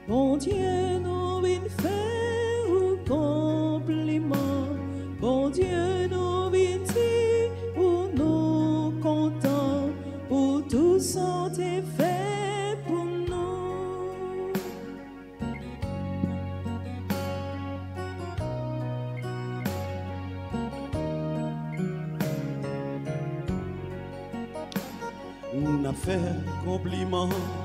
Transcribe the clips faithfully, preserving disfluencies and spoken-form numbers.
Bon Dieu, nous vient faire un compliment. Bon Dieu, nous vient dire pour nous contents pour tout ça t'es fait pour nous. On a fait compliment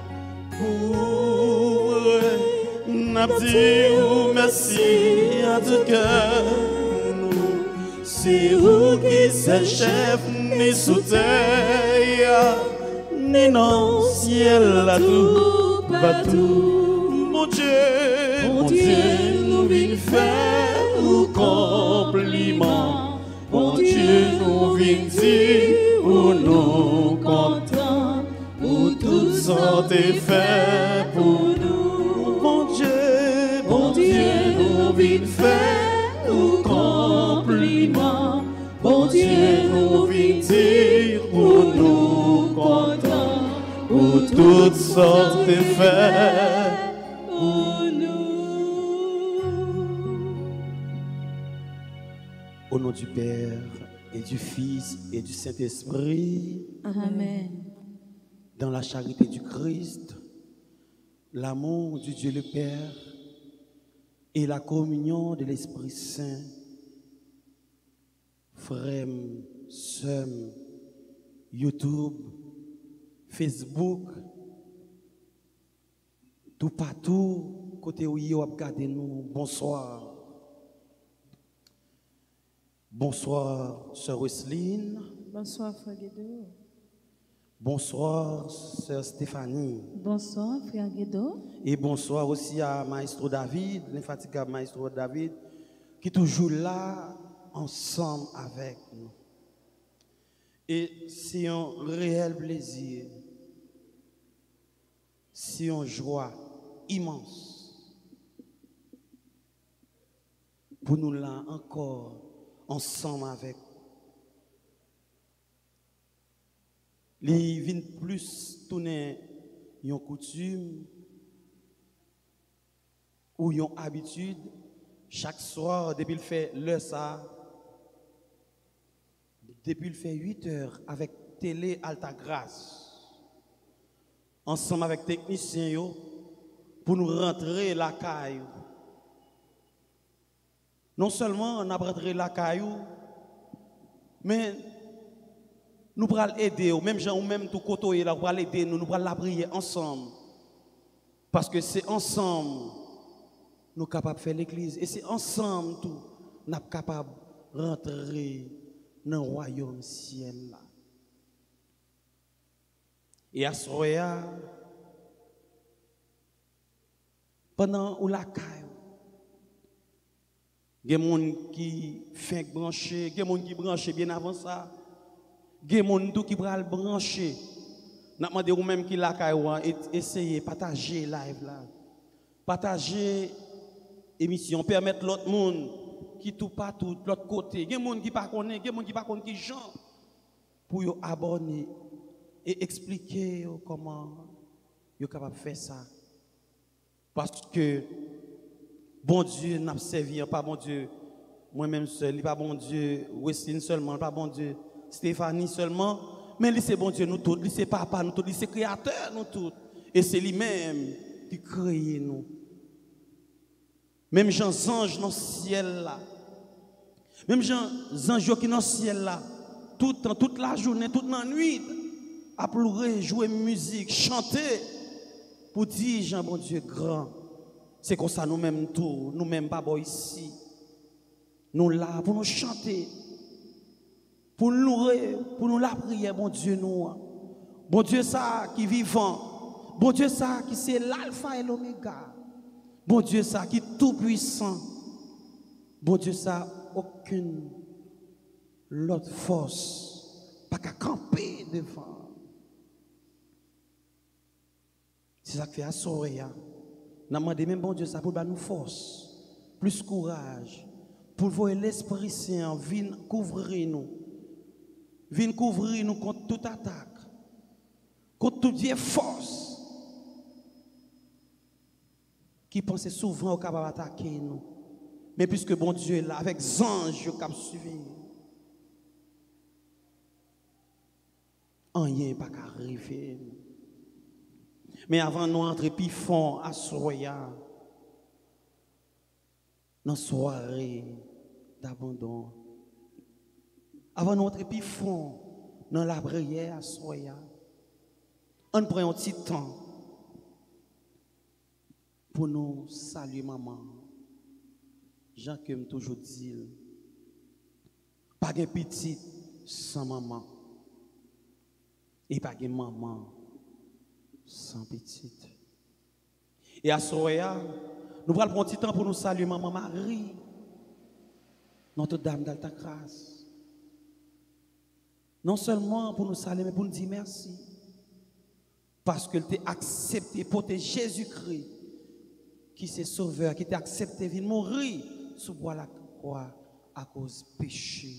pour n'a dit merci à tout cœur. C'est vous qui c'est chef ni sous terre ni dans le ciel là tout partout. Mon Dieu, mon Dieu, nous vient faire un compliment. Mon Dieu, nous vient dire pour nous contents pour toutes sortes de faits pour nous. Mon Dieu, mon Dieu, nous vient faire un compliment. Bon Dieu, nous vient dire pour nous contents pour toutes sortes de faits Pour nous. Au nom du Père et du Fils et du Saint-Esprit, Amen. dans la charité du Christ, l'amour du Dieu le Père et la communion de l'Esprit Saint, frères, sœurs, YouTube, Facebook, tout partout, côté où vous regardez nous, bonsoir. Bonsoir, sœur Wesseline. Bonsoir, frère Guido. Bonsoir, sœur Stéphanie. Bonsoir, frère Guido. Et bonsoir aussi à Maestro David, l'infatigable Maestro David, qui est toujours là, ensemble avec nous. Et c'est un réel plaisir, c'est une joie immense pour nous là encore ensemble avec. Les vins plus tourner une coutume ou une habitude chaque soir depuis le fait le ça depuis le fait huit heures avec Télé Alta Grâce ensemble avec techniciens yo pour nous rentrer la caillou. Non seulement on a rentré la caillou, mais nous pourrons aider, ou même gens, ou même tout côté là, nous pourrons aider, nous, nous pourrons la prier ensemble. Parce que c'est ensemble nous sommes capables de faire l'église. Et c'est ensemble tout nous sommes capables de rentrer dans le royaume ciel là. Et à ce moment, pendant où la caille, il y a des gens qui font brancher, il y a des gens qui branchent bien avant ça. Il y a des gens qui vont brancher. Nous demandons ou même qui la caille, essayez de partager live là. Partager l'émission, permettre l'autre monde qui tout partout, de l'autre côté. Il y a des gens qui ne connaissent pas, il y a des gens qui ne connaissent pas qui gens pour vous abonner et expliquer comment vous êtes capable de faire ça. Parce que bon Dieu n'a pas servi, pas bon Dieu moi-même seul, pas bon Dieu Wesseline seulement, pas bon Dieu Stéphanie seulement, mais c'est bon Dieu nous tous, c'est papa nous tous, c'est créateur nous tous. Et c'est lui-même qui crée nous. Même Jean anges dans le ciel là. Même Jean anges qui dans le ciel là. Tout, toute la journée, toute la nuit, à pleurer, jouer musique, chanter, pour dire, Jean, bon Dieu, grand. C'est comme ça, nous-mêmes, tout, nous-mêmes, pas ici. Nous là, pour nous chanter, pour nous, pour nous la prière, bon Dieu, nous. Bon Dieu, ça qui est vivant. Bon Dieu, ça qui c'est l'alpha et l'oméga. Bon Dieu, ça qui est tout puissant. Bon Dieu, ça, aucune l'autre force, pas qu'à camper devant. C'est ça que fait à Soria. Nous demandons même bon Dieu ça pour nous force, plus courage, pour voir l'Esprit Saint venir couvrir nous, venir couvrir nous contre toute attaque, contre toute force. qui pensait souvent au capable attaquer nous. Mais puisque bon Dieu est là, avec anges, qui suivi. Rien n'est pas arriver. Mais avant nous entrer plus fond à Soya, dans la soirée d'abandon, avant nous entrer plus fond dans la prière à Soya, on prend un petit temps pour nous saluer maman. Jean que me toujours dit, pas de petit sans maman. Et pas de maman sans petite. Et à Soya, nous allons prendre un petit temps pour nous saluer maman Marie, Notre-Dame d'Alta Grâce. Non seulement pour nous saluer, mais pour nous dire merci. Parce qu'elle t'a accepté pour te Jésus-Christ, qui s'est sauveur, qui t'a accepté de mourir sous bois la croix à cause du péché.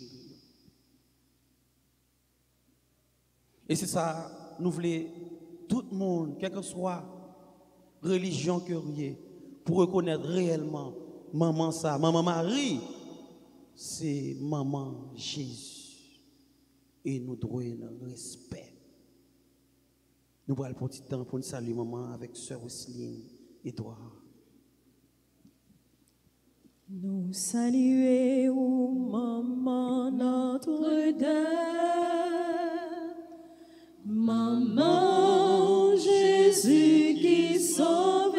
Et c'est ça, nous voulons tout le monde, quelle que soit religion que vous ayez, pour reconnaître réellement maman ça, maman Marie, c'est maman Jésus. Et nous devons le respect. Nous allons prendre un petit temps pour nous saluer maman avec sœur Roselyne et Edouard. Nous saluons maman Notre-Dame. Maman Jésus qui sauvait,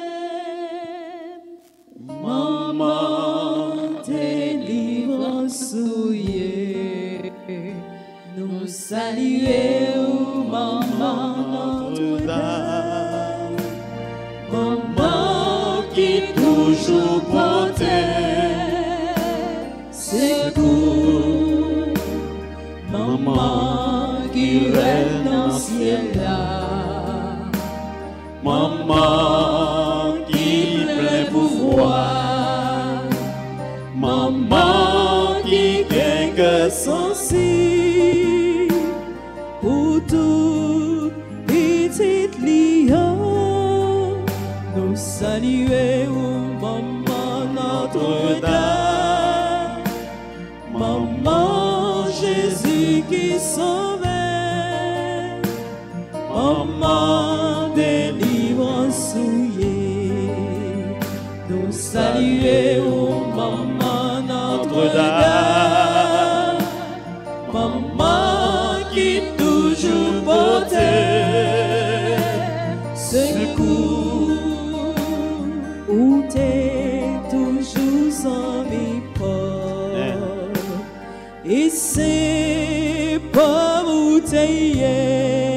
maman délivrance souillée, nous saluons maman Notre-Dame, maman qui toujours portait secours, maman qui règne dans le ciel là, maman qui plein pouvoir, maman qui gagne sensible pour tout petit lion, nous saluons maman Notre-Dame, maman Jésus qui sauve. Maman délivrance souillée, nous saluons maman Notre-Dame, maman qui toujours portait secours, où t'es toujours sans mépris, et c'est pas où t'es.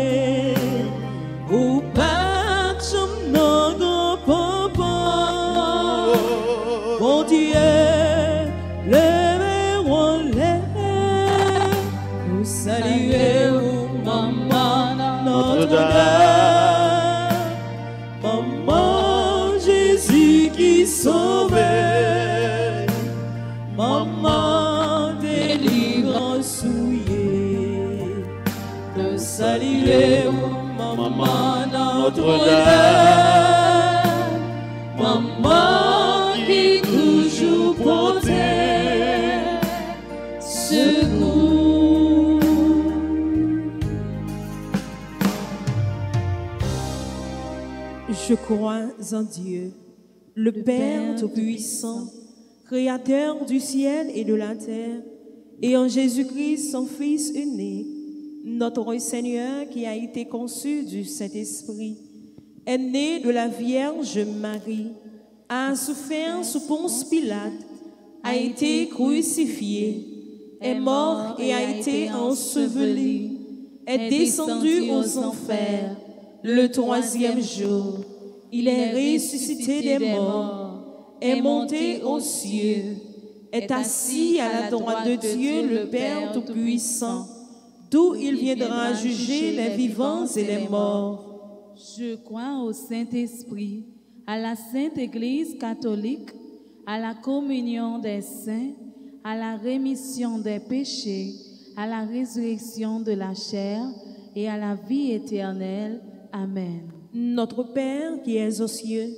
Maman Jésus qui sauvait, maman délivrance souillée, de saluer maman Notre-Dame, maman qui toujours portait secours. Je crois en Dieu, le Père Tout-Puissant, Créateur du ciel et de la terre, et en Jésus-Christ, son Fils unique, notre Seigneur qui a été conçu du Saint-Esprit, est né de la Vierge Marie, a souffert sous Ponce Pilate, a été crucifié, est mort et a été enseveli, est descendu aux enfers. Le troisième jour, il est ressuscité des morts, est monté aux cieux, est assis à la droite de Dieu, le Père Tout-Puissant, d'où il viendra juger les vivants et les morts. Je crois au Saint-Esprit, à la Sainte Église catholique, à la communion des saints, à la rémission des péchés, à la résurrection de la chair et à la vie éternelle. Amen. Notre Père qui es aux cieux,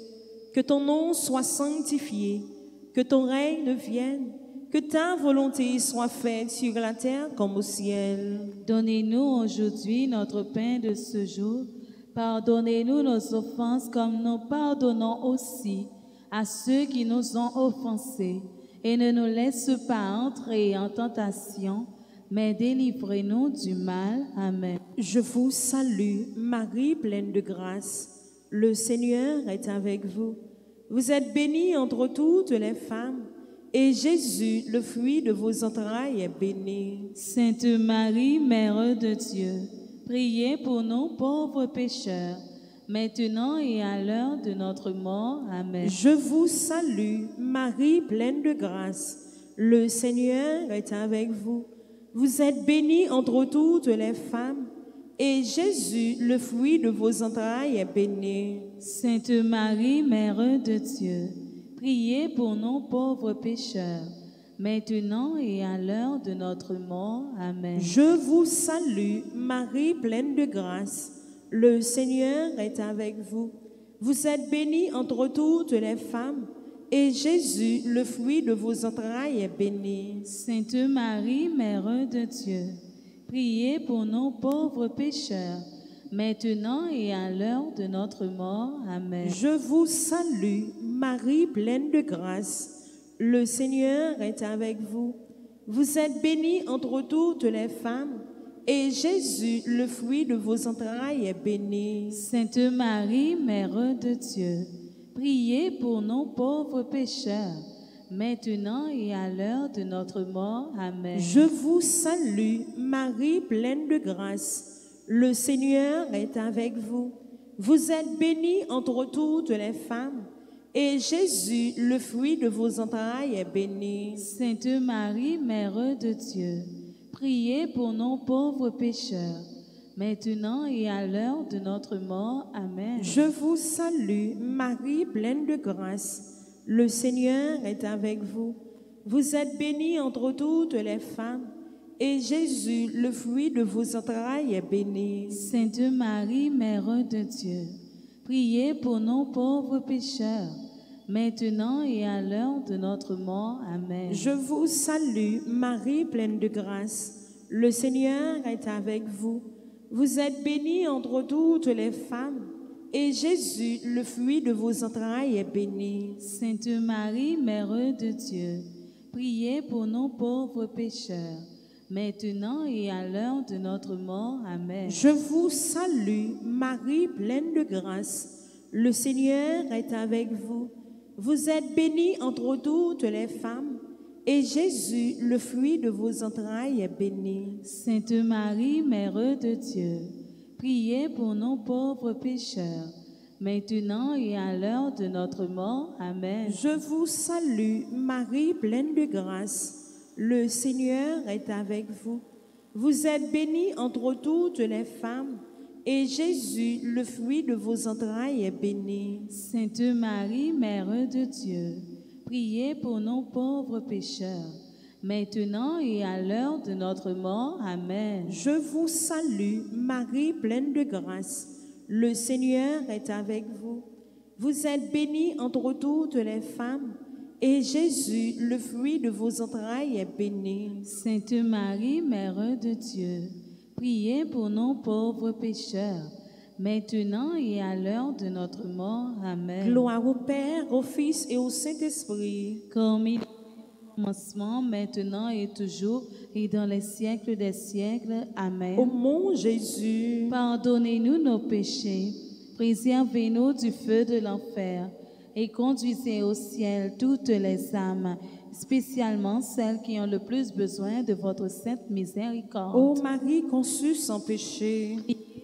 Que ton nom soit sanctifié, que ton règne vienne, que ta volonté soit faite sur la terre comme au ciel. Donnez-nous aujourd'hui notre pain de ce jour. Pardonnez-nous nos offenses comme nous pardonnons aussi à ceux qui nous ont offensés. Et ne nous laisse pas entrer en tentation, mais délivrez-nous du mal. Amen. Je vous salue, Marie pleine de grâce. Le Seigneur est avec vous. Vous êtes bénie entre toutes les femmes, et Jésus, le fruit de vos entrailles, est béni. Sainte Marie, Mère de Dieu, priez pour nous pauvres pécheurs, maintenant et à l'heure de notre mort. Amen. Je vous salue, Marie pleine de grâce. Le Seigneur est avec vous. Vous êtes bénie entre toutes les femmes, et Jésus, le fruit de vos entrailles, est béni. Sainte Marie, Mère de Dieu, priez pour nous pauvres pécheurs, maintenant et à l'heure de notre mort. Amen. Je vous salue, Marie pleine de grâce. Le Seigneur est avec vous. Vous êtes bénie entre toutes les femmes, et Jésus, le fruit de vos entrailles, est béni. Sainte Marie, Mère de Dieu, priez pour nous pauvres pécheurs, maintenant et à l'heure de notre mort. Amen. Je vous salue, Marie pleine de grâce. Le Seigneur est avec vous. Vous êtes bénie entre toutes les femmes, et Jésus, le fruit de vos entrailles, est béni. Sainte Marie, Mère de Dieu, priez pour nous pauvres pécheurs, maintenant et à l'heure de notre mort. Amen. Je vous salue, Marie pleine de grâce. Le Seigneur est avec vous. Vous êtes bénie entre toutes les femmes, et Jésus, le fruit de vos entrailles, est béni. Sainte Marie, Mère de Dieu, priez pour nous pauvres pécheurs, maintenant et à l'heure de notre mort. Amen. Je vous salue, Marie pleine de grâce. Le Seigneur est avec vous. Vous êtes bénie entre toutes les femmes, et Jésus, le fruit de vos entrailles, est béni. Sainte Marie, Mère de Dieu, priez pour nous pauvres pécheurs, maintenant et à l'heure de notre mort. Amen. Je vous salue, Marie pleine de grâce. Le Seigneur est avec vous. Vous êtes bénie entre toutes les femmes, et Jésus, le fruit de vos entrailles, est béni. Sainte Marie, Mère de Dieu, priez pour nous pauvres pécheurs, maintenant et à l'heure de notre mort. Amen. Je vous salue, Marie pleine de grâce. Le Seigneur est avec vous. Vous êtes bénie entre toutes les femmes, et Jésus, le fruit de vos entrailles, est béni. Sainte Marie, Mère de Dieu, priez pour nous pauvres pécheurs, maintenant et à l'heure de notre mort. Amen. Je vous salue, Marie pleine de grâce. Le Seigneur est avec vous. Vous êtes bénie entre toutes les femmes, et Jésus, le fruit de vos entrailles, est béni. Sainte Marie, Mère de Dieu, priez pour nous pauvres pécheurs, maintenant et à l'heure de notre mort. Amen. Je vous salue, Marie pleine de grâce. Le Seigneur est avec vous. Vous êtes bénie entre toutes les femmes, et Jésus, le fruit de vos entrailles, est béni. Sainte Marie, Mère de Dieu, priez pour nous pauvres pécheurs, maintenant et à l'heure de notre mort. Amen. Gloire au Père, au Fils et au Saint-Esprit. Comme il est au commencement, maintenant et toujours, et dans les siècles des siècles. Amen. Ô mon Jésus, pardonnez-nous nos péchés, préservez-nous du feu de l'enfer, et conduisez au ciel toutes les âmes, spécialement celles qui ont le plus besoin de votre sainte miséricorde. ô Marie conçue sans péché,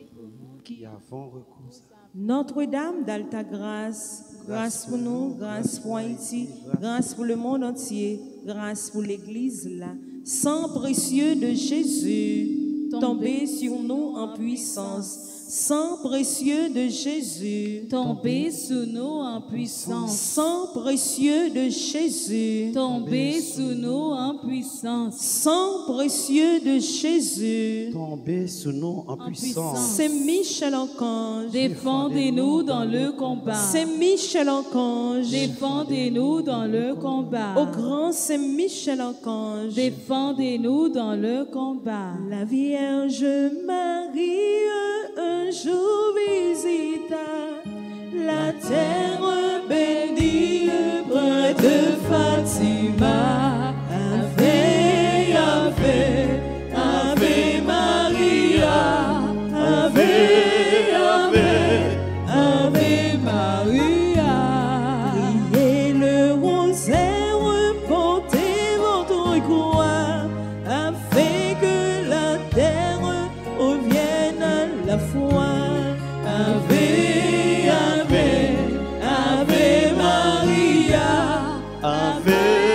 Qui avons recours à Notre-Dame d'Alta Grâce, grâce pour nous, grâce pour Haïti, grâce pour le monde entier, grâce pour l'Église là. Sang précieux de Jésus, tombez sur nous en puissance. sang précieux de Jésus, tombez sous nous en puissance. sang précieux de Jésus, Tombez sous nous en puissance. sang précieux de Jésus, Tombez sous nous en puissance. c'est Michel Archange, Défendez-nous dans le combat. c'est Michel Archange, Défendez-nous dans le combat. au grand c'est Michel Archange, Défendez-nous dans le combat. la Vierge Marie un jour visita la terre bénie près de Fatima. Ave, Ave, Ave Maria, Ave, Ave, Ave Maria. Priez le rosaire, portez votre croix, afin que la terre revienne à la foi. Ave, Ave, Ave Maria, Ave,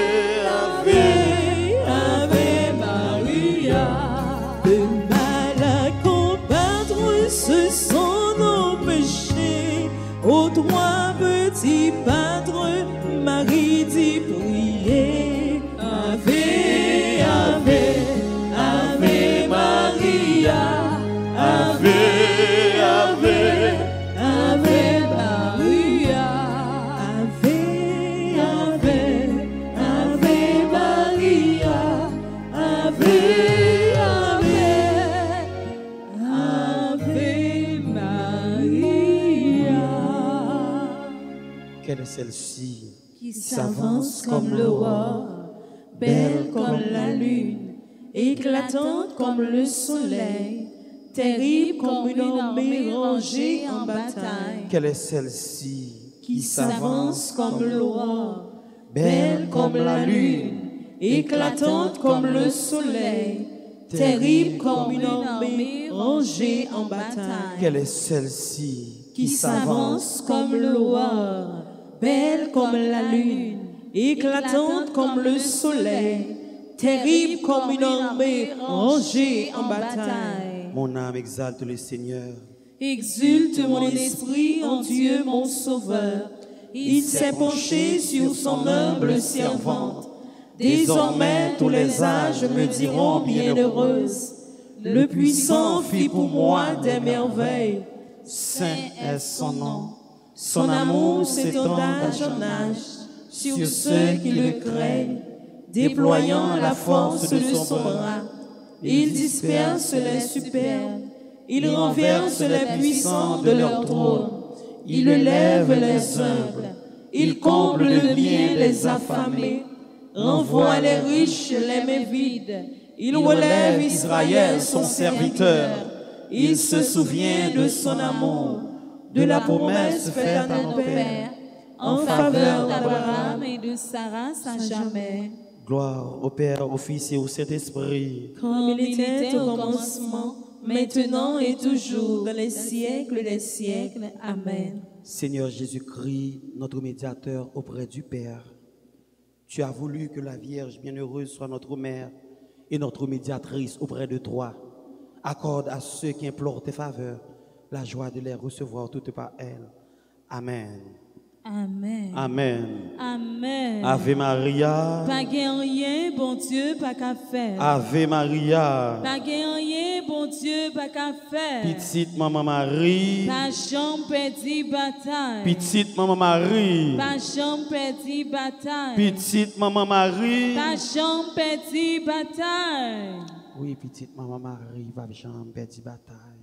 Ave, Ave Maria. Le mal à combattre, ce sont nos péchés. Aux trois petits pâtres, Marie dit prier. Ave, Ave, Ave Maria. Ave, Ave, Ave Maria. Ave, Ave, Ave Maria. Ave, Ave, Ave Maria. Quelle est celle-ci Qui S'avance comme l'aurore, belle comme la lune, éclatante comme le soleil, terrible comme une armée rangée en bataille, Quelle est celle-ci qui s'avance comme l'aurore, belle comme la lune, éclatante comme le soleil, terrible comme une armée rangée en bataille, Quelle est celle-ci qui s'avance comme l'aurore, belle comme la lune, éclatante comme le soleil, terrible comme une armée rangée en bataille. Mon âme exalte le Seigneur. Exulte mon esprit en Dieu mon Sauveur. Il s'est penché sur son humble servante. Désormais tous les âges me diront bienheureuse. Le puissant fit pour moi des merveilles. Saint est son nom. Son amour s'étend d'âge en âge sur ceux qui le craignent, déployant la force de son bras. Il disperse les superbes, il renverse les puissants de leur trône, il élève les humbles, il comble de bien les affamés, renvoie les riches les mains vides, il relève Israël son serviteur, il se souvient de son amour, de la promesse faite à nos pères, en faveur d'Abraham et de Sarah à jamais. Gloire au Père, au Fils et au Saint-Esprit. Comme il était au commencement, maintenant et toujours, dans les siècles des siècles. Amen. Seigneur Jésus-Christ, notre médiateur auprès du Père, tu as voulu que la Vierge bienheureuse soit notre mère et notre médiatrice auprès de toi. Accorde à ceux qui implorent tes faveurs la joie de les recevoir toutes par elle. Amen. Amen. Amen. Amen. Ave Maria. Pas gain rien, bon Dieu, pas qu'à faire. Ave Maria. Pas gain rien, bon Dieu, pas qu'à faire. Petite Maman Marie. Pas jambe perdu bataille. Petite Maman Marie. Pas jambe perdu bataille. Petite Maman Marie. Pas jambe perdu bataille. Oui, petite Maman Marie, pas jamais perdu bataille.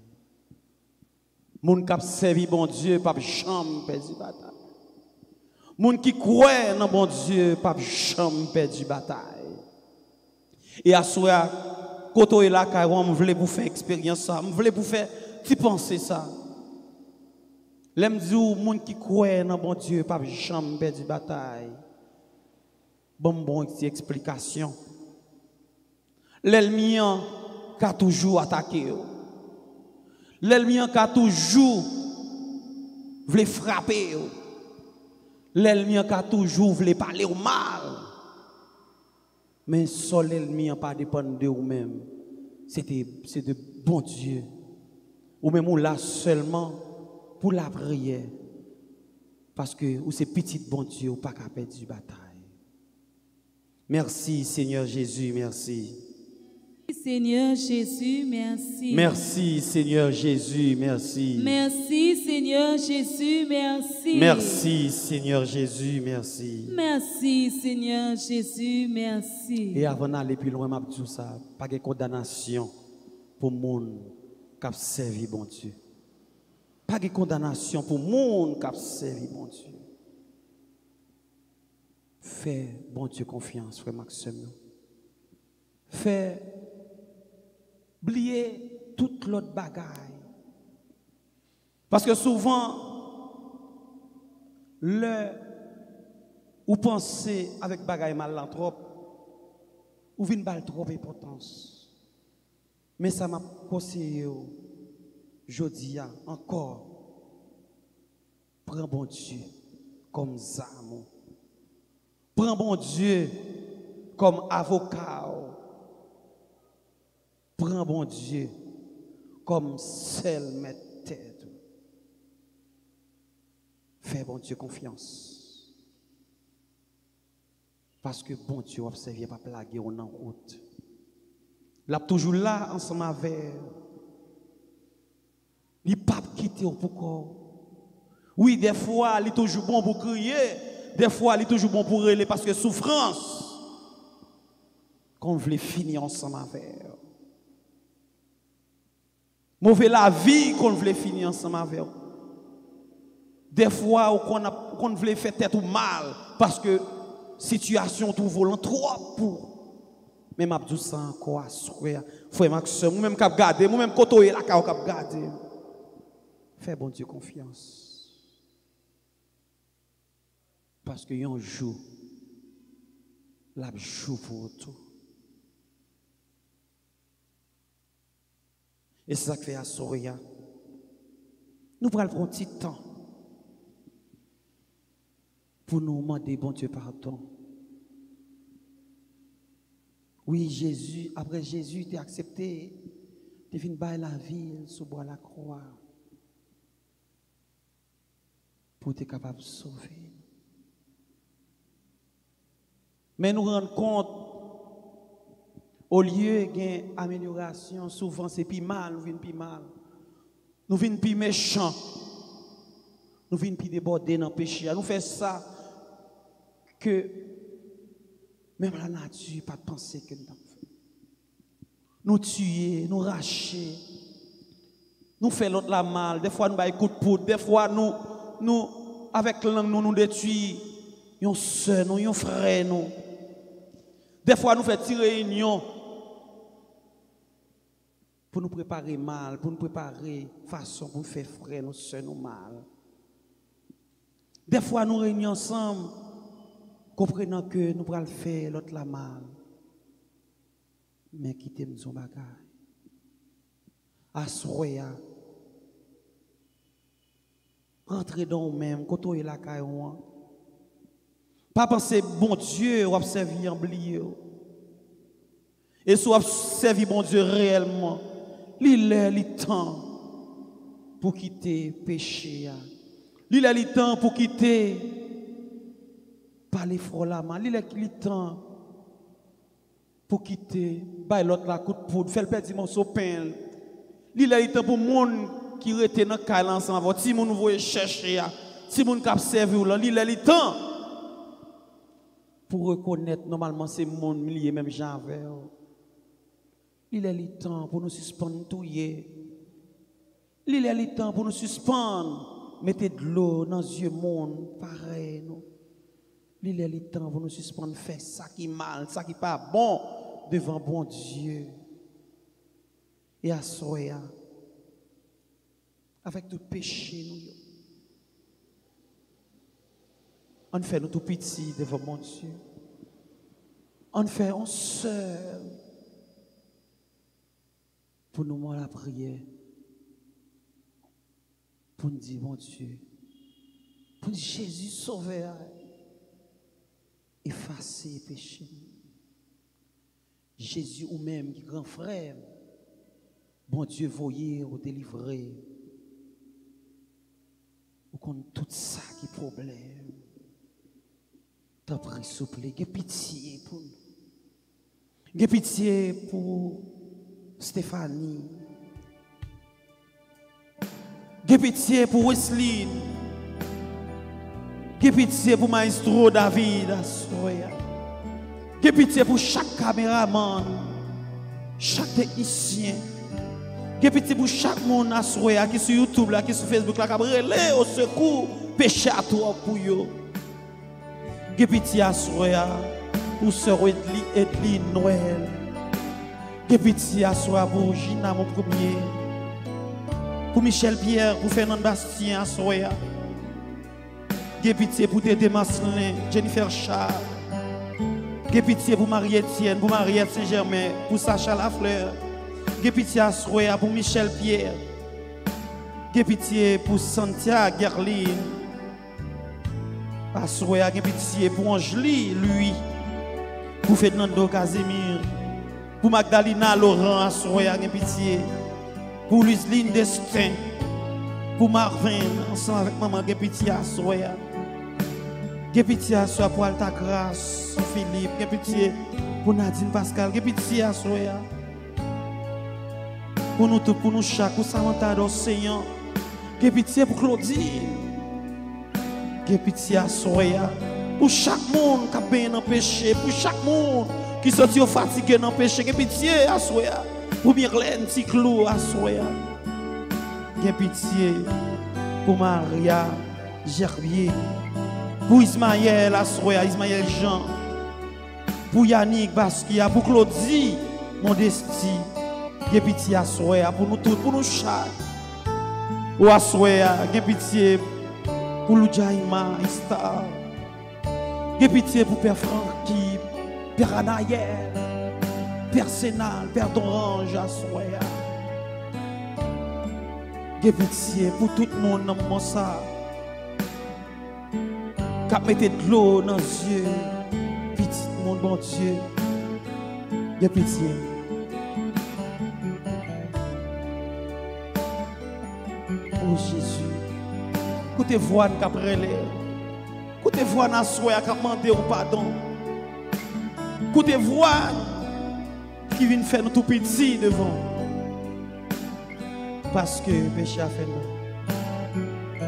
Moun k'ap servi bon Dieu, pas jamais perdu bataille. Moun qui croit dans bon Dieu, pas jamais perdu bataille. Et à soir, quand on est là, on voulait vous faire expérience ça, on voulait vous faire tu penser ça. L'aime dit moun qui croit dans bon Dieu, pas jamais perdu bataille. Bon bon explication. L'ennemi a toujours attaqué. L'ennemi a toujours voulu frapper. L'ennemi a toujours voulu parler au mal. Mais seul l'ennemi n'a pas dépend de vous-même. C'est de bon Dieu. ou même ou là seulement pour la prière. Parce que ou c'est petit bon Dieu ou pas qu'à perdre du bataille. Merci Seigneur Jésus, merci. Seigneur Jésus, merci. Merci Seigneur Jésus, merci. Merci Seigneur Jésus, merci. Merci Seigneur Jésus, merci. Merci Seigneur Jésus, merci. Et avant d'aller plus loin, m'a dit ça, pas de condamnation pour monde qui a servi bon Dieu. Pas de condamnation pour monde qui a servi bon Dieu. Fais bon Dieu confiance, frère Maxime. Fais oublier toute l'autre bagaille. Parce que souvent, le ou pensez avec bagaille mal trop, ou vin bal trop d'importance. Mais ça m'a conseillé jodi encore. Prends bon Dieu comme zamo. Prends bon Dieu comme avocat. Prends bon Dieu comme seul maître. Fais bon Dieu confiance. Parce que bon Dieu observe pas plaguer on en route. L'a toujours là ensemble avec. Il pas quitter pourquoi. Oui, des fois, il est toujours bon pour crier, des fois, il est toujours bon pour râler parce que souffrance qu'on veut finir ensemble avec. Mauvais la vie qu'on veut finir ensemble avec. Des fois, qu'on veut faire tête ou mal parce que situation tout volant trop pour. Même Abdou ça encore frère, frère Maxime, moi même cap garder, moi même côtoyer la cap garder. Fais bon Dieu confiance. Parce que yon jour la joue pour tout. Et c'est ça que fait à Soria. Nous prenons un petit temps pour nous demander bon Dieu pardon. Oui, Jésus, après Jésus, tu as accepté, tu es venu bailler la vie sous bois la croix pour être capable de sauver. Mais nous rendons compte, au lieu d'une amélioration, souvent c'est plus mal, nous venons plus mal. Nous venons plus méchants. Nous venons plus débordés dans le péché. Nous faisons ça que même la nature pas de penser que nous fait. Nous tuer, nous racher, nous faisons l'autre la mal. Des fois nous baillons coup de poudre, des fois nous, nous avec langue nous nous détruisons. Nous soeurs, nous, nous frères, nous. Des fois nous faisons tirer union pour nous préparer mal, pour nous préparer façon pour nous faire frères, nous soeurs, nous mal. Des fois nous réunions ensemble. Comprenant que nous pourrons le faire, l'autre la mal. Mais quittez-nous son bagage. Assoya. Rentrez dans vous-même, côtoyez la caille. Pas penser, bon Dieu, ou observer en blié. Et si vous observez bon Dieu réellement, il est le temps pour quitter le péché. Il est le temps pour quitter pas les frôlements, il est le temps pour quitter, bah l'autre la coup de poudre, faire le petit morceau de pain. Il est le temps pour les gens qui restent dans le cas ensemble, si les gens veulent chercher, si les gens qui servent, il est le temps pour reconnaître normalement ces gens liés même gens avec. Il est le temps pour nous suspendre tout. Il est le temps pour nous suspendre, mettez de l'eau dans les yeux monde pareil nous. Il est le temps pour nous suspendre, faire ça qui est mal, ça qui n'est pas bon devant bon Dieu. Et à soya, avec tout péché, nous, on fait nous tout petit devant mon Dieu. On fait un seul pour nous voir la prière. Pour nous dire, mon Dieu, pour dire, Jésus sauveur. Effacer les péchés. Jésus ou même qui grand frère, Bon Dieu, voyez, ou délivrer. Ou qu'on tout ça qui est problème. T'as pris souple, j'ai pitié pour nous. J'ai pitié pour Stéphanie. J'ai pitié pour Wesley. J'ai pitié pour Maestro David. J'ai pitié pour chaque caméraman, chaque technicien. J'ai pitié pour chaque monde qui est sur YouTube, qui est sur Facebook, qui a relé au secours, péché à toi pour eux. J'ai pitié à Soya pour Sœur Edline Noël. J'ai pitié à Soya pour Gina, mon premier. Pour Michel Pierre, pour Fernand Bastien, à Soya. J'ai pitié pour Dédé Masselin, Jennifer Charles. J'ai pitié pour Marie-Étienne, pour Mariette Saint-Germain, pour Sacha Lafleur. J'ai pitié à Soya pour Michel Pierre. J'ai pitié pour Santia Gerline. À Soya, j'ai pitié pour Angeli, lui. Pour Fernando Casimir. Pour Magdalena Laurent, à Soya, j'ai pitié. Pour Luisline Destin. Pour Marvin, ensemble avec maman, j'ai pitié à Soya. J'ai pitié à Soya pour Alta Grâce, Philippe. J'ai pitié pour Nadine Pascal. J'ai pitié à Soya. Pour nous tous, pour nous chaque, pour Samantha d'Océan. J'ai pitié pour Claudine. J'ai pitié à Soya. Pour chaque monde qui a bien dans le péché. Pour chaque monde qui sortit fatigué dans le péché. J'ai pitié à Soya. Pour Myrlène Ticlou à Soya. J'ai pitié pour Maria Gerbier. Pour Ismaël à Soya, Ismaël Jean. Pour Yannick Basquiat. Pour Claudie Modesti. J'ai pitié à Soya pour nous tous, pour nous chaque. Ou à Soya, j'ai pitié pour Loujaïma, Istar. J'ai pitié pour Père Francky, Père Anaïel, Père Sénal, Père Dorange à Soya. J'ai pitié pour tout le monde dans mon ça. Qui mette de l'eau dans les yeux. Petit monde, bon Dieu. J'ai pitié. Oh Jésus, écoutez voix qui a brûlé, écoutez voix dans soya qui a demandé au pardon, écoutez voix qui vient faire nous tout petit devant, parce que le péché a fait nous.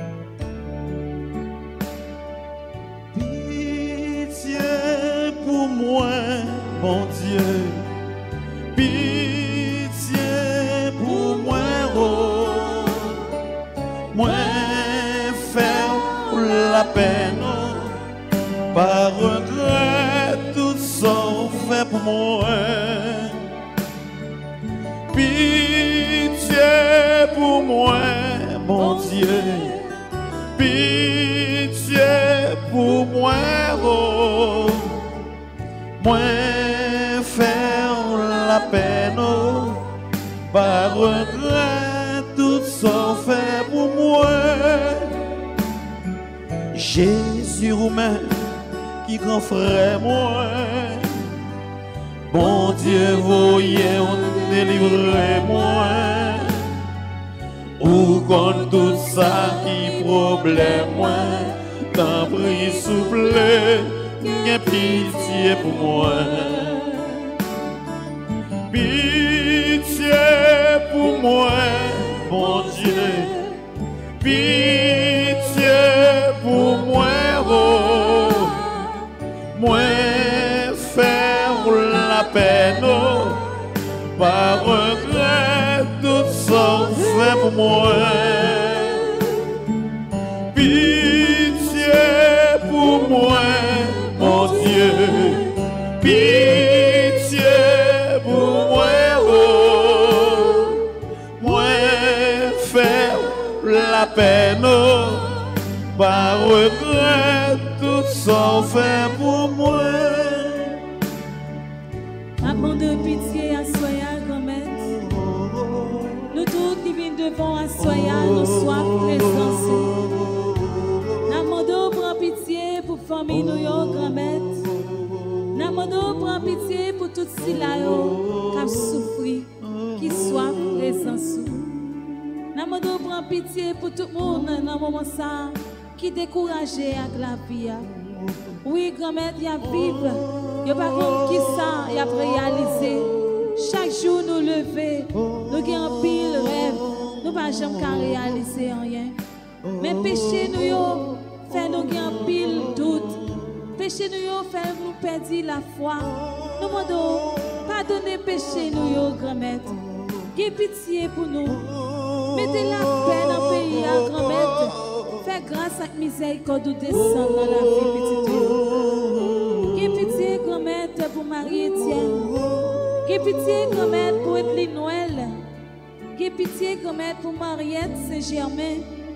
Pitié pour moi, mon Dieu, pitié pour moi, oh. Moi faire la peine, par regret tout ça fait pour moi. Pitié pour moi, mon Dieu. Pitié pour moi, oh. Moi faire la peine, par regret tout ça fait pour moi. Jésus roumain qui grand frère moi. Bon Dieu voyez on délivre moi. Ou quand tout ça qui problème moi. T'en prie souple, n'aie pitié pour moi. Pitié pour moi, mon Dieu. Pitié pour moi, oh. Moi faire la peine, oh. Par regret tout ça fait pour moi. Pitié pour moi, mon Dieu. Pitié pour moi, oh. Moi faire la peine, oh. Par regret tout ça fait pour moi. Amant de pitié à Soya grand-mère. Nous tous qui venons devant à Soya, nous soyons présents. Namando prend pitié pour famille nous grand-mère. Namando prend pitié pour tout cela qui a souffert. qui soif présence. Nous demandons prendre pitié pour tout le monde dans le moment ça qui découragé avec la vie. Oui, grand-mère, il y a vivre. Il y a pas contre qui ça, il y a réalisé. Chaque jour nous lever, nous avons un pile rêve. Nous ne jamais réaliser rien. Mais péché nous fait nous un pile doute. Péché nous fait nous perdre la foi. Nous demandons pardonner péché nous grand-mère. Ayez pitié pour nous. Mettez la paix dans le pays, grand-mère. Fais grâce à la miséricorde de descendre dans la vie petite. Ayez pitié, grand-mère, pour Marie-Étienne. Ayez pitié, grand-mère, pour Evelyne Noël. Ayez pitié, grand-mère, pour Mariette Saint-Germain.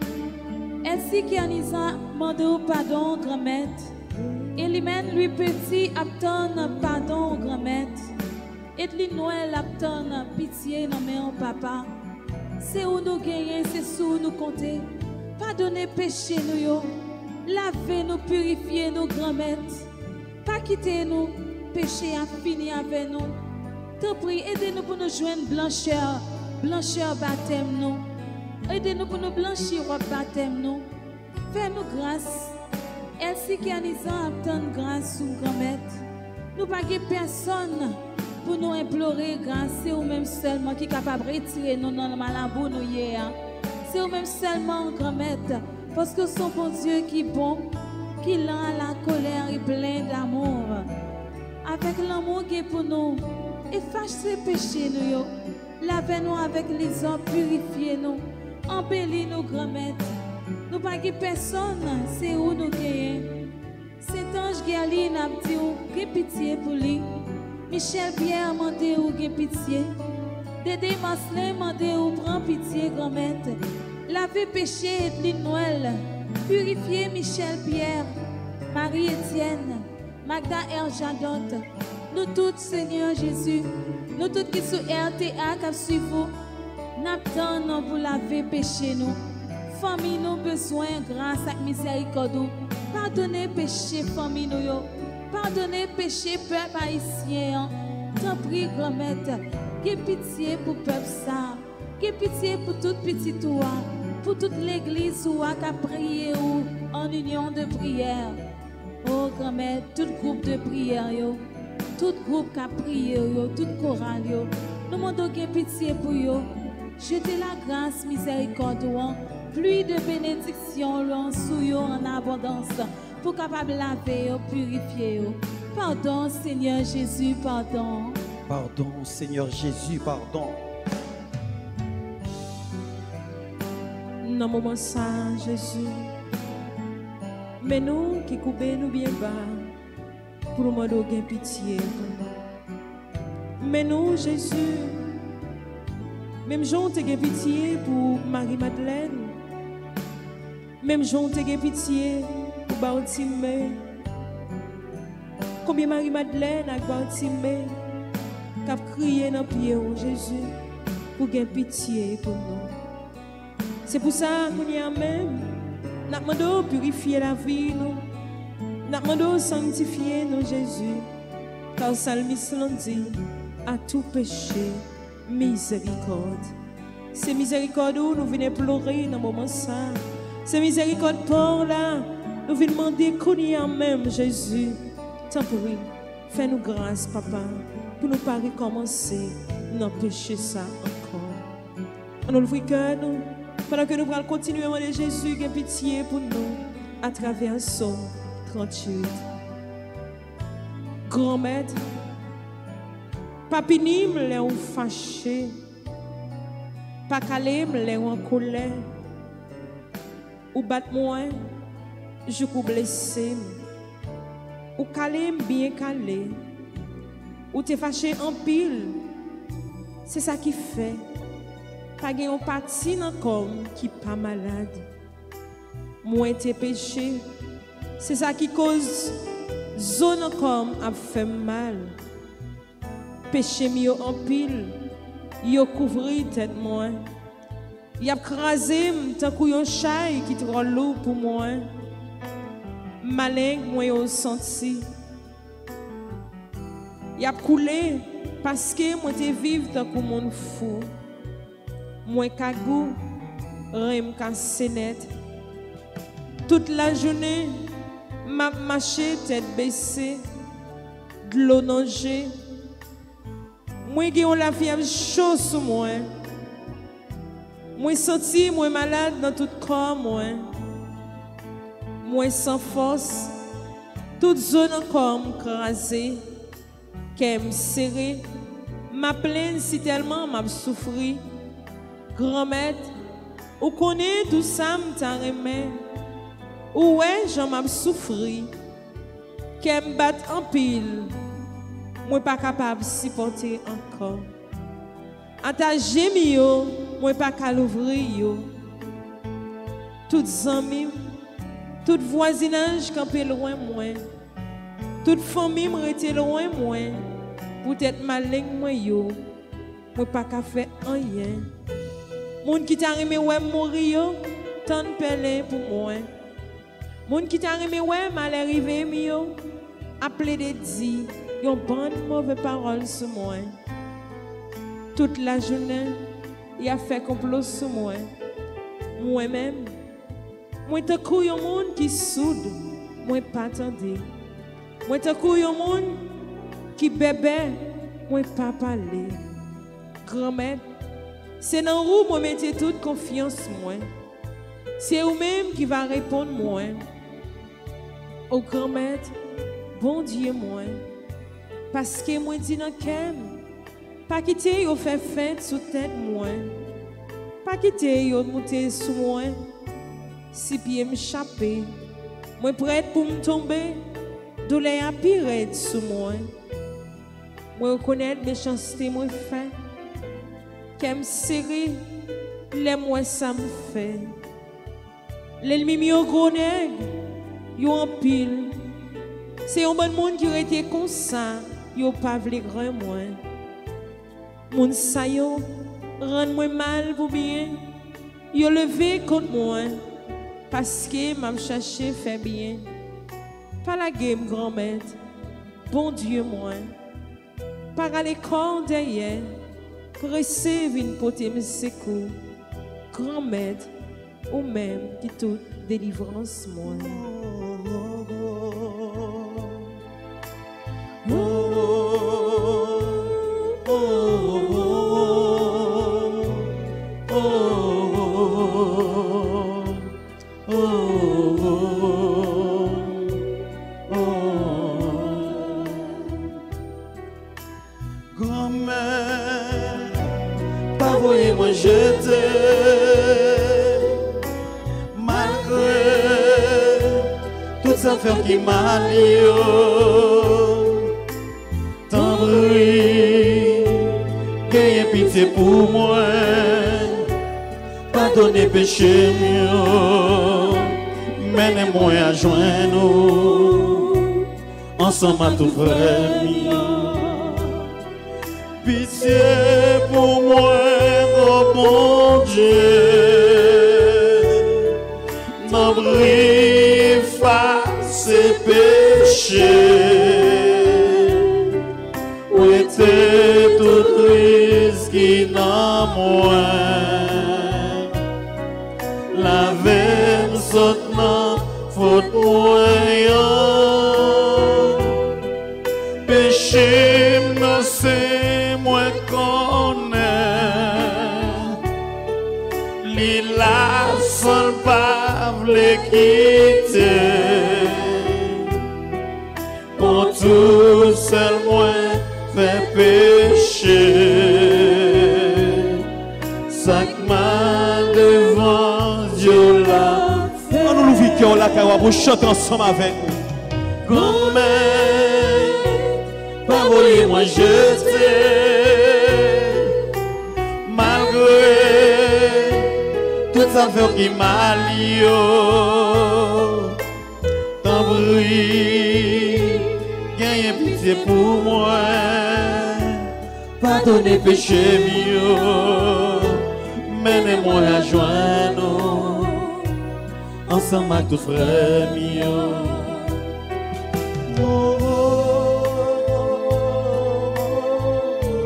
Ainsi qu'Anisa demande pardon, grand-mère. Et lui-même, lui petit, obtient pardon, grand-mère. Evelyne Noël obtient pitié, non mais papa. C'est où nous gagnons, c'est sous nous compter. Pardonnez péché nous yo. Lavez nous, purifiez nous, grand-mère. Pas quitter nous, péché a fini avec nous. T'en prie, aidez-nous pour nous joindre blancheur, blancheur baptême nous. Aidez-nous pour nous blanchir au baptême nous. Fais-nous grâce. Ainsi qu'Anisa obtient grâce sous grand-mère. Nous pas personne pour nous implorer grâce, c'est ou même seulement qui est capable de retirer nous dans le malabou nous hier. C'est ou même seulement grand-mère, parce que son bon Dieu qui est bon, qui l'a la colère et plein d'amour. Avec l'amour qui est pour nous, efface ces péchés nous, lavez-nous avec les eaux, purifiez-nous, embellis-nous grand-mère. Nous pas personne, c'est où nous gagnons. Cet ange Galine a dit, que pitié pour lui. Michel Pierre m'a dit ou gen pitié. Dédé Maslin m'a dit ou prend pitié grand-mère. Lavez péché Evelyne Noël. Purifiez Michel Pierre. Marie-Étienne. Magda Erjadot. Nous toutes, Seigneur Jésus. Nous toutes qui sont R T A qui suivent. N'attendons pour laver péché nous. Famille nous besoin grâce à miséricorde. Pardonnez péché famille nous. Pardonnez péché peuple haïtien. T'en prie, grand-mère. Qu'aie pitié pour peuple ça. Qu'aie pitié pour toute petite toi. Pour toute l'église qui a prié en union de prière. Oh, grand-mère, tout groupe de prière, yo. Tout groupe qui a prié, yo. Tout chorale, yo. Nous demandons pitié pour yo. Jetez la grâce, miséricorde, pluie de bénédiction, sous yo en abondance. Pour capable laver, purifier. Pardon, Seigneur Jésus, pardon. Pardon, Seigneur Jésus, pardon. Dans moment ça, Jésus, mais nous qui coupons nous bien bas, pour nous donner pitié. Mais nous, Jésus, même Jean te gen pitié pour Marie-Madeleine, même Jean te gen pitié pour Bartimée. Combien Marie-Madeleine a Bartimée qui a crié dans le pied, Jésus, pour gen pitié pour nous. C'est pour ça qu'on y a même, nous demandons de purifier la vie, nous demandons de sanctifier nous, Jésus, car le psalmiste l'a dit, à tout péché, miséricorde. C'est miséricorde où nous venons pleurer dans le moment ça. C'est miséricorde pour là, nous venons demander qu'on y a même, Jésus. Tant pis, fais-nous grâce, papa, pour nous pas recommencer dans le péché ça encore. On ouvre le cœur, nous. Pendant que nous allons continuer à demander Jésus, qu'il ait pitié pour nous à travers Psaume trente-huit. Grand-mère, papinim les ont fâché, pas calé les ont en colère, ou bat moi, je peux blesser, ou calé bien calé, ou te fâché en pile, c'est ça qui fait. Pas un parti dans le corps qui pas malade. Moins tes péchés, c'est ça qui cause zone comme a fait mal. Péché mieux en pile, yo couvri tête moi. Y a crasé tant que un chat qui trop lourd pour moi. Malin moi yo senti. Y a coulé Parce que moi te vive tant que mon fou. Moi kagou, rem cassé net. Toute la journée, m'a marché tête baissée, de l'eau nager. Moi qui on la fièvre chaud sur moi. Moi senti moi malade dans tout corps moi. Moi sans force, toute zone encore m'crasée, qu'elle me serré, m'a plaine si tellement m'a souffri. Grand-mère, ou connaît tout ça m't'a remet. Ou ouais, j'en m'a souffri. Qu'elle me batte en pile. Moi pas capable de supporter encore. En ta gémi yo, moi pas capable d'ouvrir yo. Toutes amis, tout voisinage campé loin moi. Toute famille me rete loin moi. Peut-être malin moi yo. Moi pas capable faire rien. Moun qui t'a aimé ouais mourir yo, tant pelé pour moi. Moun qui t'a aimé ouais mal arrivé mio, appelé des dit, yon bonne mauvaise parole sur moi. Toute la journée, il a fait complot sur moi. Moi-même, moi te kou yon moun qui soude, moi pas attendé. Moi te kou yon moun qui bébé, moi pas parler. Grand-mère, c'est dans vous moi mettez toute confiance moi. C'est vous-même qui va répondre moi. Au grand-mère, bon Dieu moi. Parce que moi dis dans kem, pas quitter yo fait fête sous tête moi. Pas quitter yo monter sous moi. Si pied m'échapper, moi prête pour me tomber, douleur à pire sous moi. Moi reconnaître méchanceté moi fait. Qu'elle me serre, les moi ça me fait. L'ennemi mi au gros nègre, yo en pile. C'est un bon monde qui aurait été comme ça, yo pas vle grand moi. Moun sa yo, rend moi mal pour bien. Yo levé contre moi, parce que m'a cherché fait bien. Pas la game grand-mère, bon Dieu moi. Par à l'école derrière. Pressez une potée me secours, grand-mère, ou même qui toute délivrance moi. Oh, oh, oh, oh, oh, grand-mère. Voyez-moi jeter, malgré toute cette affaire qui m'a lié. Tant bruit, gagne pitié pour moi, pardonnez péché mieux, menez-moi à joindre nous, ensemble à tout frère mieux. Pitié pour moi, oh mon Dieu, n'en brille face péché, où était toute crise qui n'a moins, la veine sautant, faute moyen, péché me c'est moi connaît, l'ila seul pas v'le quitter, pour tout seul moi fait péché, sac mal devant Dieu la fait. On nous l'ouvre cœur la carrière pour chanter ensemble avec nous. Grand-mère, pardonnez-moi jeter, malgré toute cette affaire qui m'a lié. Tant bruit, gagne pitié pour moi, pardonnez péché mieux, menez-moi à joindre, ensemble avec tout frère mieux. Oh, oh, oh,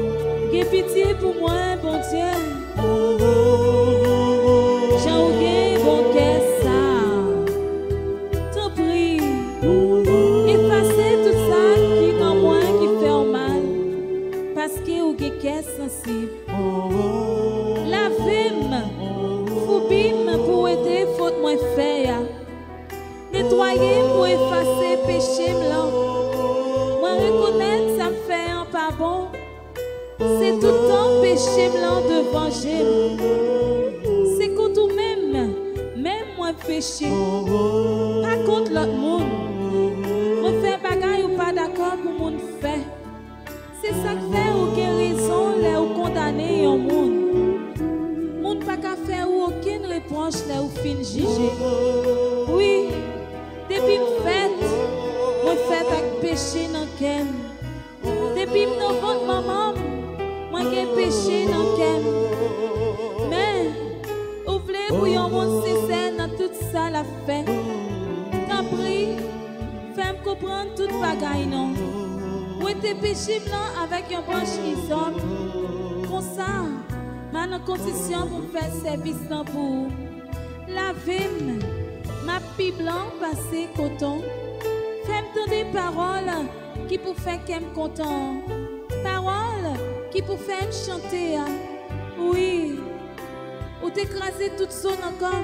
pas bon. C'est tout le temps péché blanc de venger. C'est contre vous-même, même moi péché. Pas contre l'autre monde. On fait bagaille ou pas d'accord pour mon fait. C'est ça que fait ou guérison, là ou condamné au monde. Monde pas qu'à faire ou aucune réponse là ou fin juger. Oui, depuis me fait, moi fait avec péché dans quel. Depuis me dans votre maman, moi j'ai péché dans quel. Mais, vous voulez pour yon monde sincère dans tout ça la fait. T'en prie, fais-moi comprendre toute bagaille non. Ou était péché blanc avec un branche isop. Comme ça, ma en condition pour faire service pour vous. Lavez-moi, ma pi blanc passé coton. Fais-moi des paroles qui pour faire qu'elle me content. Paroles qui pour faire me chanter. Oui, ou t'écraser toute son encore.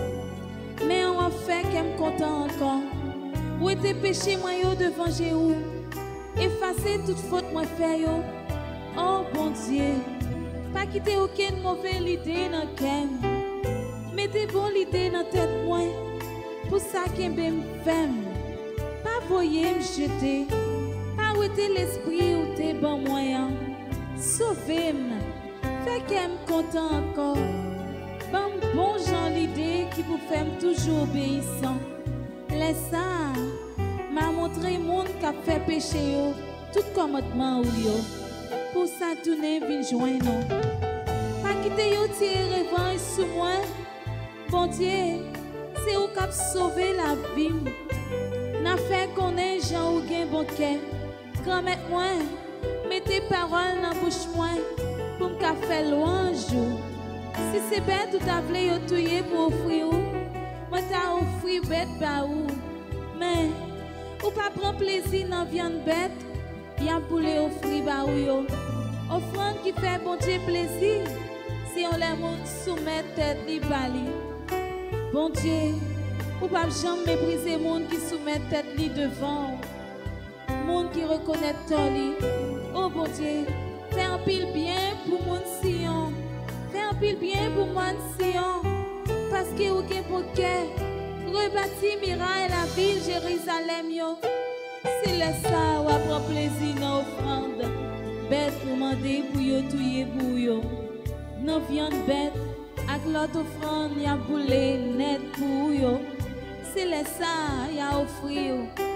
Mais on va faire qu'elle me content encore. Ou était péché moi devant Jéhu. Effacer toute faute moi fait yo. Oh bon Dieu, pas quitter aucune mauvaise idée dans kem. Mettez bon l'idée dans tête moi. Pour ça qu'un me fait. Pas voyer me jeter. Pas outer l'esprit ou t'es bon moyen. Sauvez-moi. Fait qu'elle me content encore. Bon bon genre l'idée qui vous fait toujours obéissant. Laisse ça. M'a montré monde qui a fait péché yo, tout commandement ou yo. Pour ça tourner vin joindre non. Pas quitter yo tirer revanche sur moi. Bon Dieu, c'est ou qui a sauvé la vie. N'a fait connaître Jean ou gen bon cœur. Grand mettre moi, mettez paroles dans bouche moi pour me faire louange. Si c'est bête ou t'as voulu yo touyer pour offrir ou, moi t'as offert bête ba ou. Mais ou pas prendre plaisir dans viande bête, y a pour les offrir ba ou yo. Offrande qui fait bon Dieu plaisir, si on les monte soumettre tête li bali. Bon Dieu, ou pas jamais mépriser monde qui soumet tête li devant. Monde qui reconnaît toli. Oh bon Dieu, fais un pile bien pour mon Sion. Fais un pile bien pour mon Sion. Parce que ou gen pour cœur. Rebâti miraille la ville Jérusalem yo. C'est le ça ou prend plaisir dans offrande. Bête pour demander pour yo touyer pour yo. Non viande bête avec l'autre offrande y a boulé net pour yo. C'est le ça y a offrir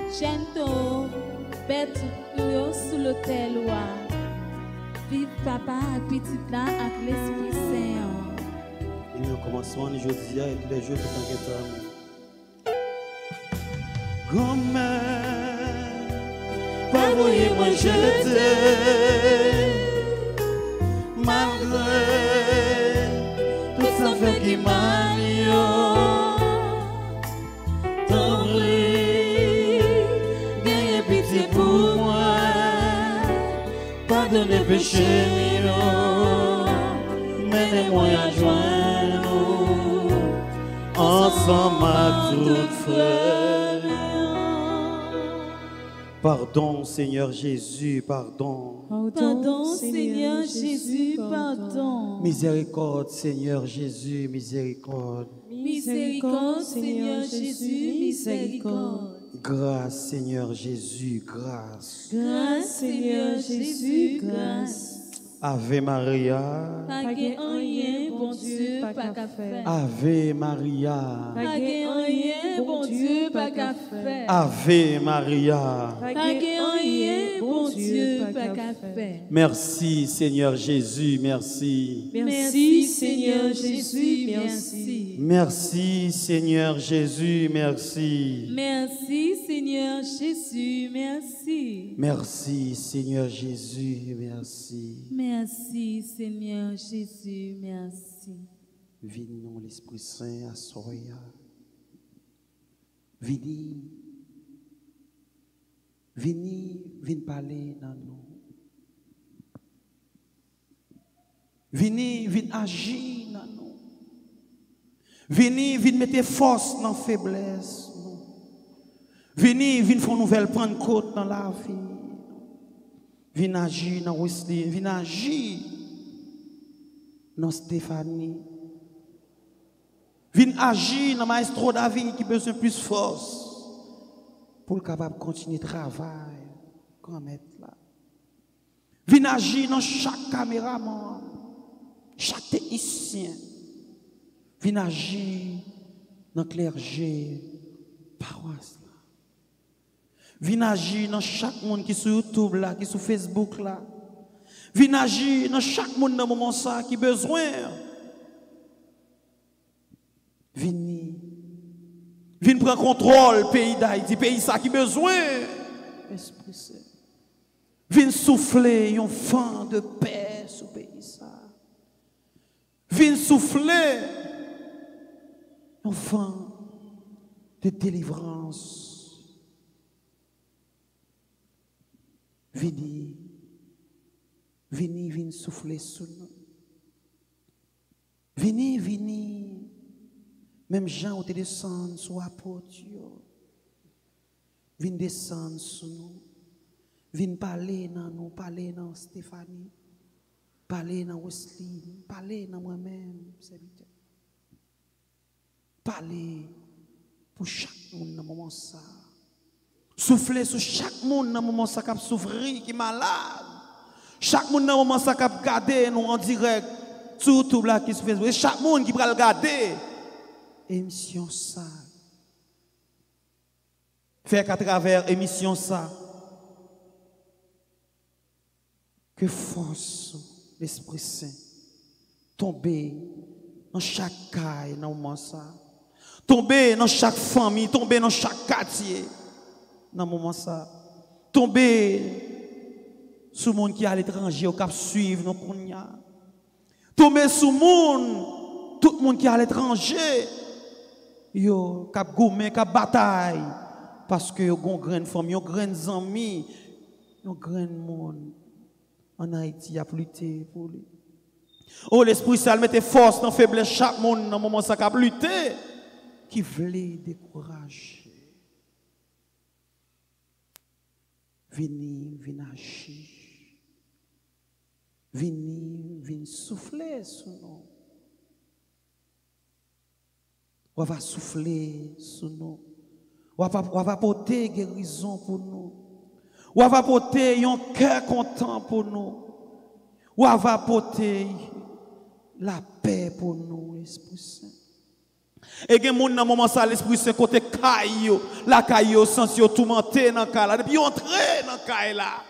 gento bête pour yo sous l'autel wa. Vive papa et petite là avec l'Esprit Saint. Et nous commençons aujourd'hui et tous les jours tout en guettant. Grand-mère, pas voyez moi jeter, malgré tout ça fait qui m'a mis, t'en prie, gagne pitié pour moi, pardonnez péché mignon, menez-moi à joindre nous, ensemble à toutes frères. Pardon, Seigneur Jésus, pardon. Pardon, Seigneur Jésus, pardon. Miséricorde, Seigneur Jésus, miséricorde. Miséricorde, Seigneur Jésus, miséricorde. Grâce, Seigneur Jésus, grâce. Grâce, Seigneur Jésus, grâce. Ave Maria. Pas rien, bon Dieu, pas qu'à faire. Ave Maria. Pas rien, bon Dieu, pas qu'à faire. Ave Maria. Pas rien, bon Dieu, pas qu'à faire. Merci, Seigneur Jésus, merci. Merci, Seigneur Jésus, merci. Merci, Seigneur Jésus, merci. Merci, Seigneur Jésus, merci. Merci, Seigneur Jésus, merci. Merci, Seigneur Jésus, merci. Venons l'Esprit Saint à Soya. Vini, vini, vini parler dans nous. Vini, vini agir dans nous. Vini, vini mettre force dans la faiblesse. Vini, vini faire une nouvelle Pentecôte dans la vie. Vin agir dans Wesley, vin agir dans Stéphanie. Vin agir dans Maestro David qui a besoin de plus de force pour être capable de continuer le travail qu'on met là. Vin agir dans chaque caméraman, chaque technicien. Vin agir dans le clergé, paroisse là. Vin agir dans chaque monde qui est sur YouTube là, qui est sur Facebook là. Vin agir dans chaque monde dans le moment ça qui a besoin. Vini. Vin prendre contrôle pays d'Haïti, pays ça qui a besoin. Esprit Saint. Vin souffler un vent de paix sur le pays ça. Vin souffler un vent de délivrance. Vini, vini, vini souffler sur nous. Vini, vini, même Jean où te descend sur l'apôtre. Vini descendre sur nous. Vini parler dans nous, parler dans Stéphanie, parler dans Wesley, parler dans moi-même, serviteur. Parler pour chaque monde dans le moment ça. Souffler sur chaque monde dans le moment ça qui a souffert, qui est malade. Chaque monde dans le moment ça qui a regardé nous en direct sur YouTube là qui se fait. Chaque monde qui va regarder émission ça. Faire qu'à travers émission ça que force l'Esprit Saint tomber dans chaque caille dans le moment ça. Tomber dans chaque famille, tomber dans chaque quartier dans le moment ça. Tomber sur le monde qui est à l'étranger au cap suivre nos cognac. Tomber sur le monde, tout le monde qui est à l'étranger, yo cap gourmet, cap bataille parce que yo gon grande famille, yo grandes amis, yo grand monde en Haïti a lutté pour lui. Oh l'Esprit Saint mette force dans faiblesse chaque monde dans le moment ça cap lutter qui voulait décourager. Vini, vini agir. Vini, vini souffler sur nous. On va souffler sur nous. On va apporter guérison pour nous. On va apporter un cœur content pour nous. On va apporter la paix pour nous, l'Esprit Saint. Et il y a des gens dans le moment ça, l'Esprit Saint côté caillou, la caillou sens yo tourmenté dans la depuis entrer dans la caille là.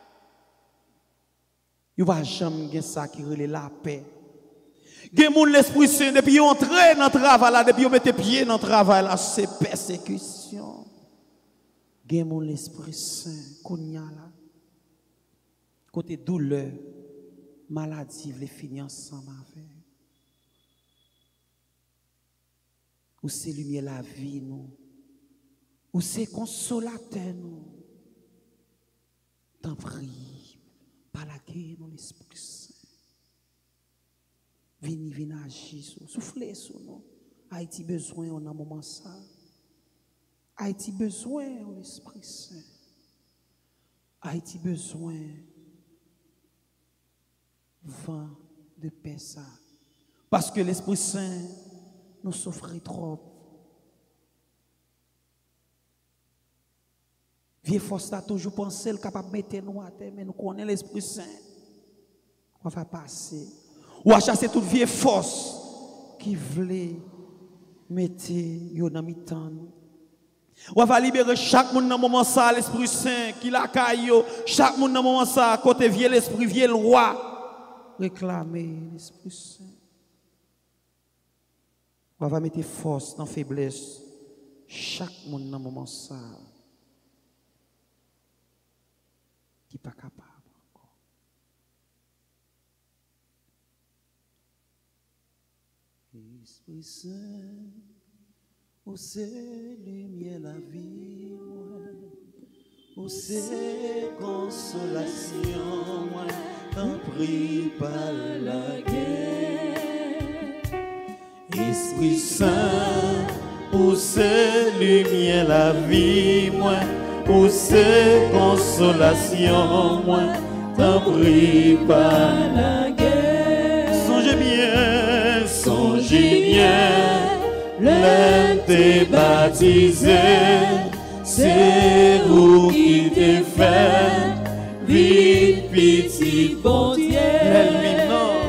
Il va jamais gagner ça qui relève la paix. Il y a des gens l'Esprit Saint depuis entrer dans le travail là, depuis mettre pied dans le travail là, c'est persécution. Il y a des gens l'Esprit Saint qu'on y a là. Côté douleur, maladie, les finir ensemble avec. Ou c'est lumière la vie nous. Ou c'est consolateur nous. T'en prie, par la guerre dans l'Esprit Saint. Vini, vini agir, soufflez sur nous. Haïti besoin on a un moment ça. Haïti besoin de l'Esprit Saint. Haïti besoin vent de paix ça. Parce que l'Esprit Saint nous souffrit trop. Vieux force a toujours pensé le capable de mettre nous à terre, mais nous connaissons l'Esprit Saint. On va passer. Ou à chasser toute vieille force qui voulait mettre yo dans mi-temps. On va libérer chaque monde dans le moment ça, l'Esprit Saint qui la caille. Chaque monde dans le moment ça, côté vieux l'Esprit, vieux le roi. Réclamer l'Esprit Saint. On va mettre force dans la faiblesse. Chaque monde dans le moment ça. Qui n'est pas capable encore. Esprit Saint, où c'est lumière la vie, où c'est consolation, moi, t'en prie par la guerre. Esprit Saint, où c'est lumière la vie, moi, où c'est consolation, moi, t'en prie pas la guerre. Songez bien, songez bien, l'un t'est baptisé, c'est vous qui t'est fait, vite petit bon Dieu. L'ennemi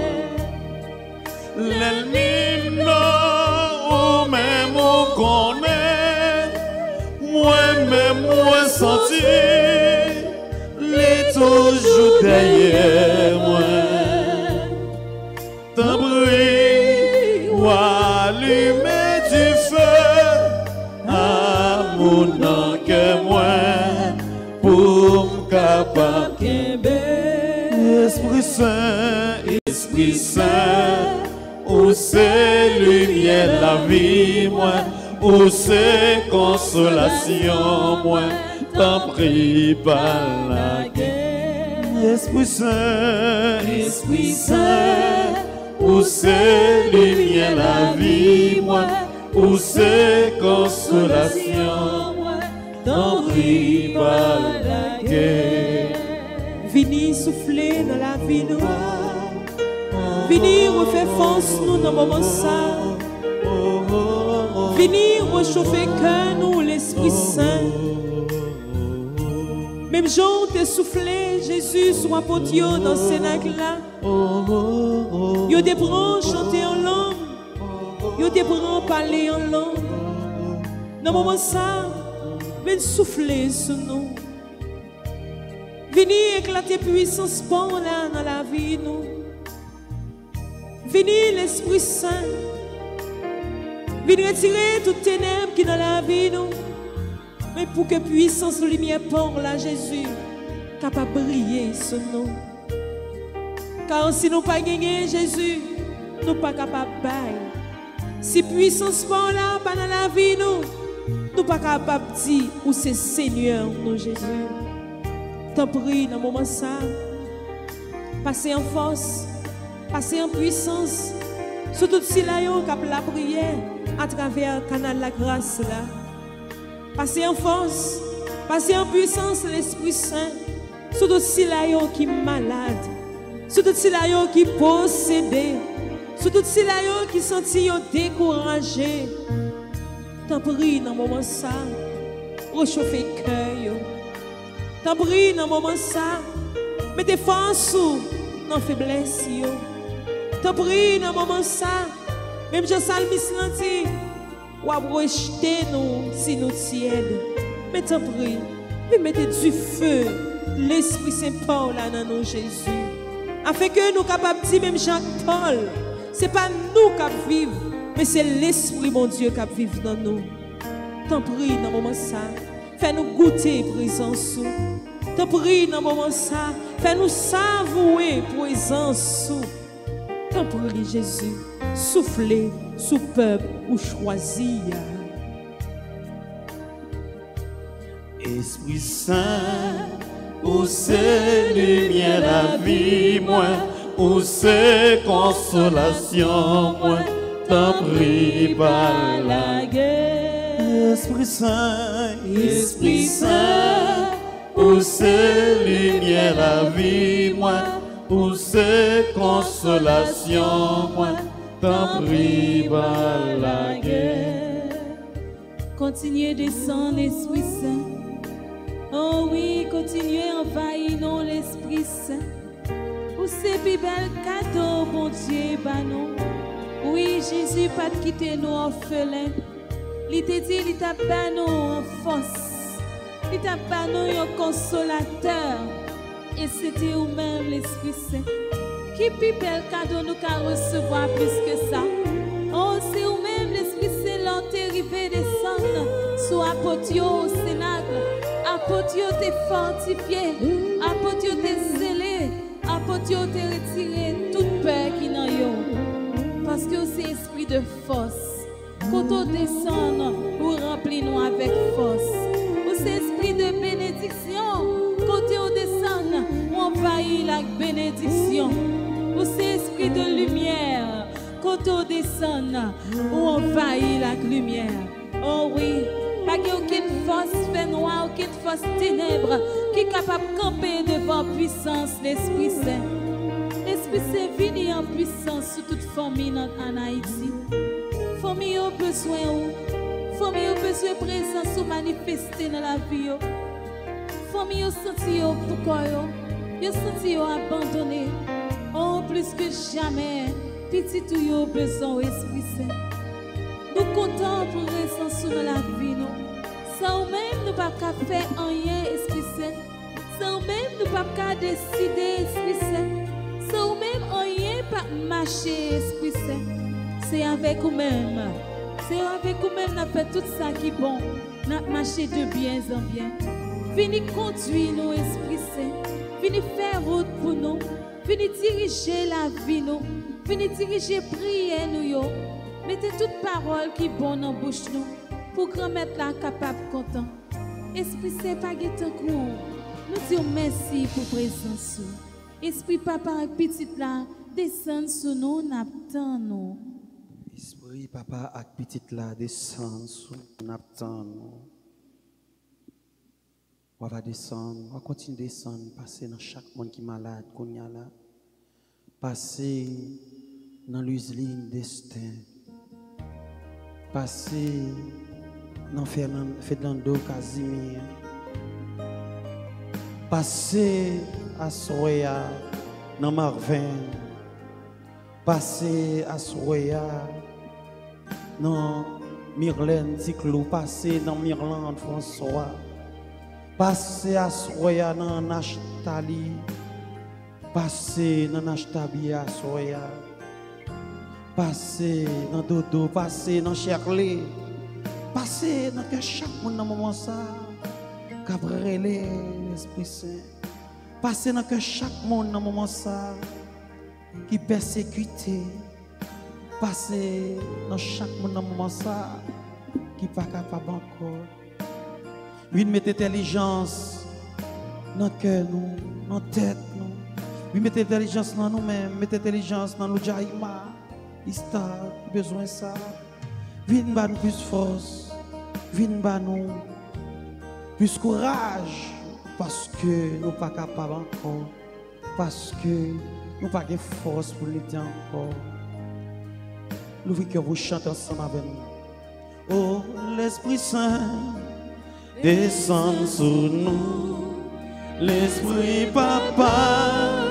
non, l'ennemi non, ou même on connaît, moi-même moi senti, les toujours derrière moi. T'en prie, ou allumer du feu à mon cœur moi pour me capable. Esprit Saint, Esprit Saint, où c'est lumière la vie moi, où c'est consolation moi, t'en prie par la guerre. Esprit Saint, Esprit Saint, où c'est lumière la vie moi, où c'est consolation moi, t'en prie par la guerre. Vini souffler dans la vie nous, vini refaire force nous dans le moment ça, vini réchauffer cœur nous l'Esprit Saint. Même jour t'es soufflé Jésus soit potio dans ce cénacle là. Yo te prend chanter en langue, yo te prend parler en langue. Dans le moment ça, viens souffler sur nous. Venez éclater puissance bon là dans la vie nous. Venez l'Esprit Saint. Venez retirer toutes ténèbres qui sont dans la vie nous. Mais pour que puissance de lumière pour là Jésus capable de briller sur nous. Car si nous pas gagné Jésus, nous pas capable de bailler. Si puissance pour là pas dans la vie nous, nous pas capable de dire où c'est Seigneur nous Jésus. T'en prie dans le moment ça, passez en force, passez en puissance, sur tout ce là qui a la prière à travers le canal de la grâce là. Passez en force, passez en puissance l'Esprit Saint, sur tout ce là qui est malade, sur tout ce là qui est possédé, sur tout ce là qui sentit découragé. T'en prie dans le moment ça, réchauffez le cœur. T'en prie dans le moment ça, mettez force dans la faiblesse. T'en prie dans le moment ça, même Jean Salmis l'a dit, ou à rejeter nous si nous tièdes. Mais t'en prie, mais mettez du feu, l'Esprit Saint-Paul là dans nous Jésus. Afin que nous capables de dire, même Jacques-Paul, ce n'est pas nous qui vivons, mais c'est l'Esprit mon Dieu qui vit dans nous. T'en prie dans le moment ça. Fais-nous goûter présence. T'en prie dans le moment ça. Fais-nous savourer présence. T'en prie Jésus. Soufflez sous peuple ou choisi. Esprit Saint, où c'est lumière la vie moi, où c'est consolation moi, t'en prie par la guerre. Esprit Saint, Esprit Saint, où c'est lumière la vie moi, où c'est consolation moi, t'en prie par la guerre. Continuez de descendre l'Esprit Saint. Oh oui, continuez à envahir non l'Esprit Saint. Pour ces plus belles cadeaux, bon Dieu, bah non. Oui, Jésus pas de quitter nous orphelins. Il t'a dit, il t'a pas nous en force. Il t'a pas nous un consolateur. Et c'était vous-même l'Esprit Saint. Qui plus bel cadeau nous qu'à recevoir plus que ça. Oh, c'est vous-même l'Esprit Saint l'enterrivé descendre sous apotio au Cénacle. Apotio t'es fortifié. Apotio t'es zélé. Apotio t'es retiré toute peur qui n'a yo. Parce que c'est esprit de force. Quand on descend, pour remplir nous avec force. C'est esprit de bénédiction. Quand on descend, on envahit la bénédiction. C'est esprit de lumière. Quand on descend, on envahit la lumière. Oh oui, pas qu'il y ait aucune force fait noire, aucune force ténèbre qui est capable de camper devant fort puissance, l'Esprit Saint. L'Esprit Saint vient en puissance sur toute famille en Haïti. Famille a besoin ou famille a besoin de présence ou manifester dans la vie. Famille a senti pour quoi yo, a senti abandonné. Oh, plus que jamais, petit tout yo besoin d'Esprit Saint. Nous comptons pour présence dans la vie nous. Sans même nous pas faire rien, Esprit Saint. Sans même nous pas décider, Esprit Saint. Sans même rien pas marcher, Esprit Saint. C'est avec nous-mêmes. C'est avec nous-mêmes nous fait tout ça qui est bon. Nous marcher de bien en bien. Venez conduire nous, Esprit Saint. Venez faire route pour nous. Venez diriger la vie nous. Venez diriger prier nous yo. Mettez toute parole qui est bonne dans la bouche nous. Pour grand-mère là capable content. Esprit Saint pas guetter nous. Nous disons merci pour présence. Esprit papa et petite là descend sur nous, n'attend nous. Esprit papa et petite là descend sur nous, n'attend nous. On va descendre, on va continuer de descendre, passer dans chaque monde qui est malade, qu'on y a là. Passer dans l'usine destin. Passer dans Fernando Casimir. Passer à Soya, dans Marvin. Passer à Soya, dans Myrlène Ticlou. Passer dans Myrlande François. Passer à Soya, dans Nashtali. Passer dans Nashtabi à Soya. Passer dans Dodo. Passer dans Cherlé. Passer dans que chaque monde dans moment ça. Cabrelé l'Esprit Saint. Passer dans que chaque monde dans moment ça. Qui persécuté. Passer dans chaque monde dans moment ça. Qui pas capable encore. Oui, mettez intelligence dans le cœur nous, dans la tête nous. Oui, mettez intelligence dans nous-mêmes, mettez intelligence dans nous jaïma. Ista, besoin de ça. Viens nous plus force. Viens nous plus courage. Parce que nous ne sommes pas capables encore. Parce que nous n'avons pas de force pour l'aider encore. Nous voulons que vous chantez ensemble avec nous. Oh, l'Esprit Saint. Descends sur nous, l'Esprit Papa,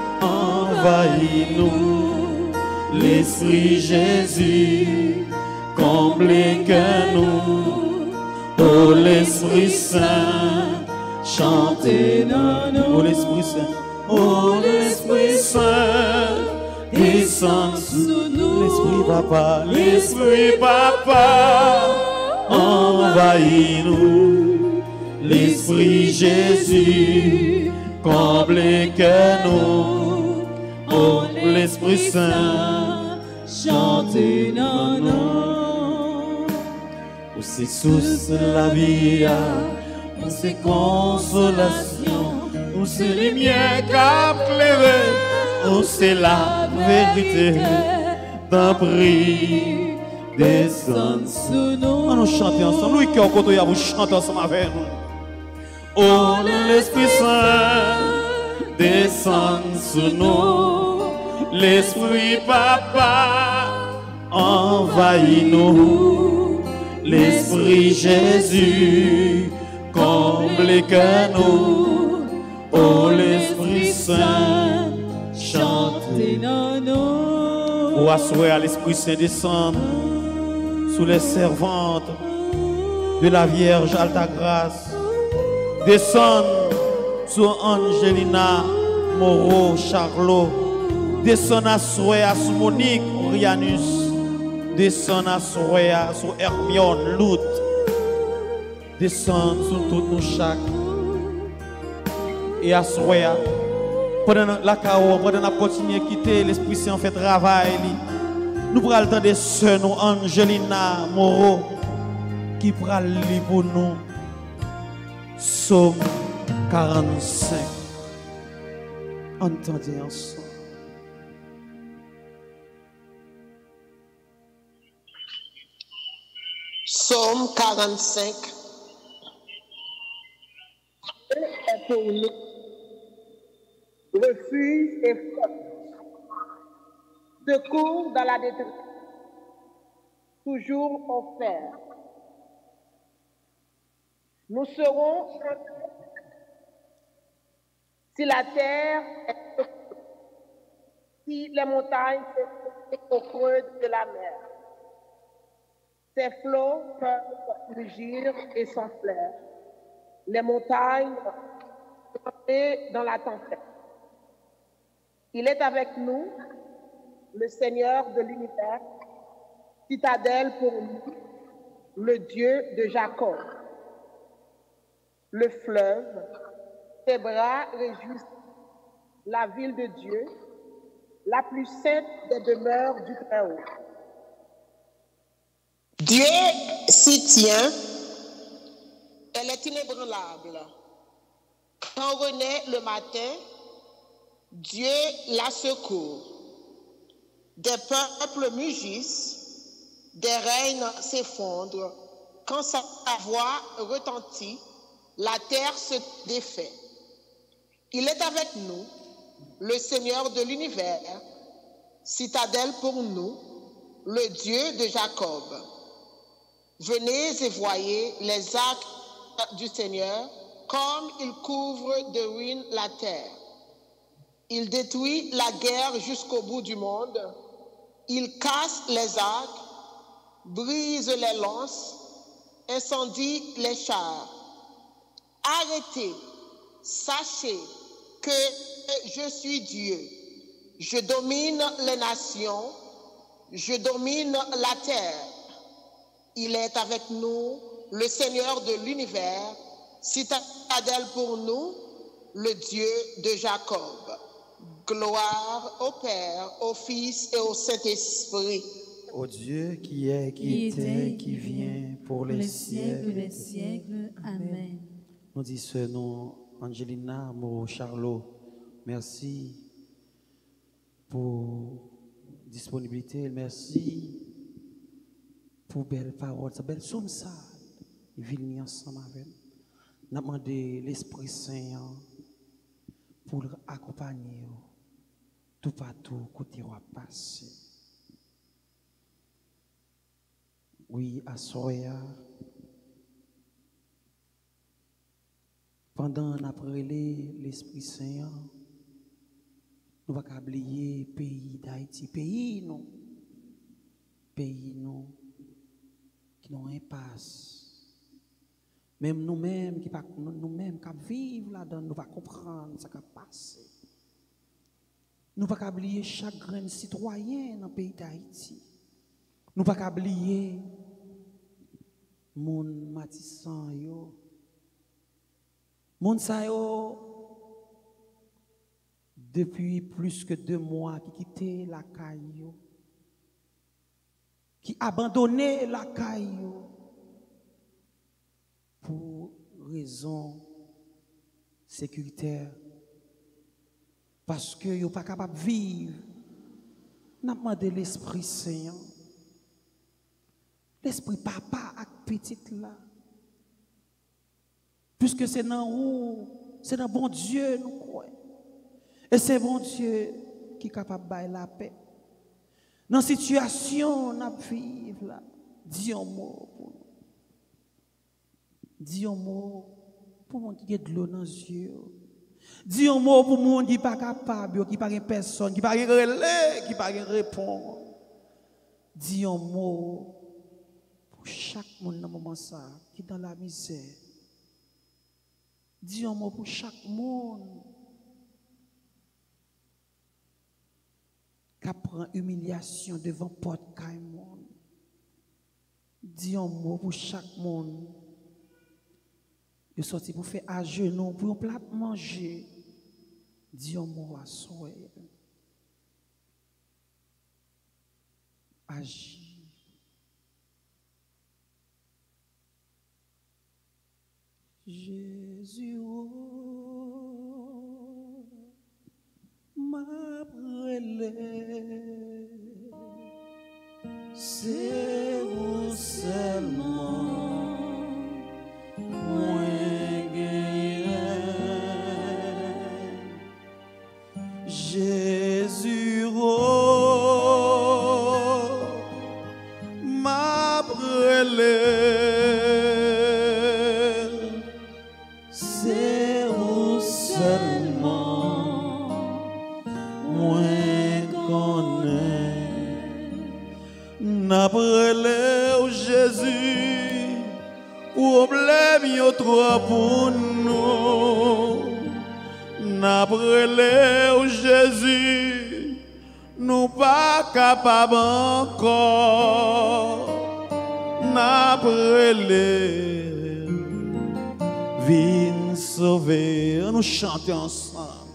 envahis-nous, l'Esprit Jésus, comble que nous, oh l'Esprit Saint, chantez dans nous, oh l'Esprit Saint, oh l'Esprit Saint, descends sur nous, l'Esprit Papa, l'Esprit Papa, envahis-nous. L'Esprit Jésus, comble que nous, oh l'Esprit Saint, chantez dans nous. Où c'est source la vie, où c'est consolation, où c'est lumière qui éclaire, où c'est la vérité, d'un prix, descend sur nous. On nous chante ensemble, nous qui sommes côté, vous chantez ensemble avec nous. Oh l'Esprit Saint, descend sur nous, l'Esprit Papa, envahis-nous, l'Esprit Jésus, comble que nous, oh l'Esprit Saint, chantez dans nous. Oh, assoyez à l'Esprit Saint descendre sous les servantes de la Vierge Alta Grâce. Descends sur Angelina, Moreau, Charlot. Descends à Soya, sur Monique, Rianus. Descends à Soya, sur Hermione, Lout. Descends sur toutes nos chaque. Et à Soya, pendant la chaos, pendant la continuer à quitter, l'Esprit Saint fait travail. Nous prenons le temps de sœurs, nous, Angelina, Moreau, qui prend le lit pour nous. Psaume quarante-cinq. Entendez ensemble. Psaume quarante-cinq. Est pour nous refuge et force, secours dans la détresse, toujours offert. Nous serons si la terre est si les montagnes sont au creux de la mer. Ses flots peuvent rugir et s'enfler. Les montagnes sont dans la tempête. Il est avec nous, le Seigneur de l'univers, citadelle pour nous, le Dieu de Jacob. Le fleuve, ses bras réjouissent la ville de Dieu, la plus sainte des demeures du Très-Haut. Dieu s'y tient, elle est inébranlable. Quand renaît le matin, Dieu la secourt. Des peuples mugissent, des règnes s'effondrent. Quand sa voix retentit, la terre se défait. Il est avec nous, le Seigneur de l'univers, citadelle pour nous, le Dieu de Jacob. Venez et voyez les actes du Seigneur, comme il couvre de ruines la terre. Il détruit la guerre jusqu'au bout du monde. Il casse les arcs, brise les lances, incendie les chars. Arrêtez, sachez que je suis Dieu. Je domine les nations, je domine la terre. Il est avec nous, le Seigneur de l'univers, citadelle pour nous, le Dieu de Jacob. Gloire au Père, au Fils et au Saint-Esprit. Au Dieu qui est, qui, qui était, était, qui vient, pour les, les siècles des siècles. Amen. Nous disons nom Angelina, Mo Charlot, merci pour disponibilité, merci pour belle parole, sa belle somme ça, il vient ensemble avec nous. Nous avons demandé l'Esprit Saint pour l'accompagner tout partout côté va passer. Oui, à Soya. Pendant après l'Esprit Saint, nous ne pouvons pas oublier le pays d'Haïti, pays nous, pays nous, qui nous impasse. Même nous-mêmes qui nous-mêmes qui vivons là-dedans, nous ne pouvons pas comprendre ce qui passe. Nous ne pouvons pas oublier chaque grand citoyen dans le pays d'Haïti. Nous ne pouvons pas oublier mon Matissan yo. Mon sa yo depuis plus que deux mois qui quittait la caillou, qui abandonnait la caillou pour raison sécuritaire, parce que yo pas capable de vivre. N'a demandé l'Esprit Saint, l'Esprit Papa avec petite là. Puisque c'est dans où, c'est dans bon Dieu nous croyons. Et c'est bon Dieu qui est capable de bailler la paix. Dans la situation nous vivons là, dis un mot pour nous. Dis un mot pour nous qui a de l'eau dans les yeux. Dis un mot pour nous qui n'est pas capable, qui n'est pas personne, qui n'est pas relais, qui n'est pas répondre. Dis un mot pour chaque monde dans le moment ça, qui est dans la misère. Dis un mot pour chaque monde qui prend humiliation devant porte caille monde. Dis un mot pour chaque monde qui est sorti pour faire à genoux, pour un plat manger. Dis un mot à soi. Agis. Jésus, oh, m'a brûlé, c'est vous seulement, moi guéri, Jésus, oh, m'a brûlé. C'est où seulement moi connais. N'a brûlé au Jésus, ou blême yo trop pour nous. N'a brûlé au Jésus, nous pas capables encore. N'a brûlé, viens sauver. Nous chantons ensemble.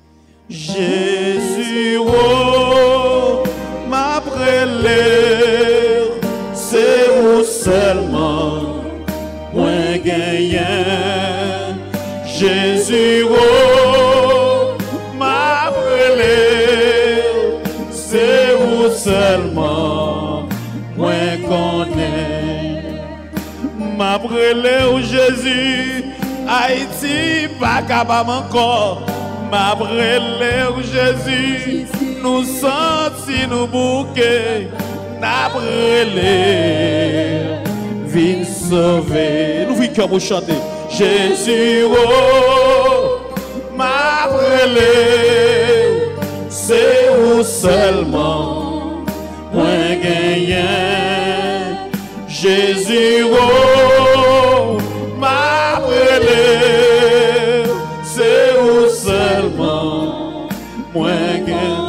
Jésus, oh, m'a brûlé, c'est où seulement moi gagnant. Jésus, oh, m'a brûlé, c'est où seulement moi connais. M'a brûlé au Jésus, Haïti pas capable encore. M'a brûlé au Jésus, nous sentis nous bouquets. N'a brûlé, viens sauver. Nous voulons pour chanter. Jésus, oh, m'a brûlé, c'est où seulement moi gagnant. Jésus, oh, m'a brûlé, c'est où seulement moi gagnant.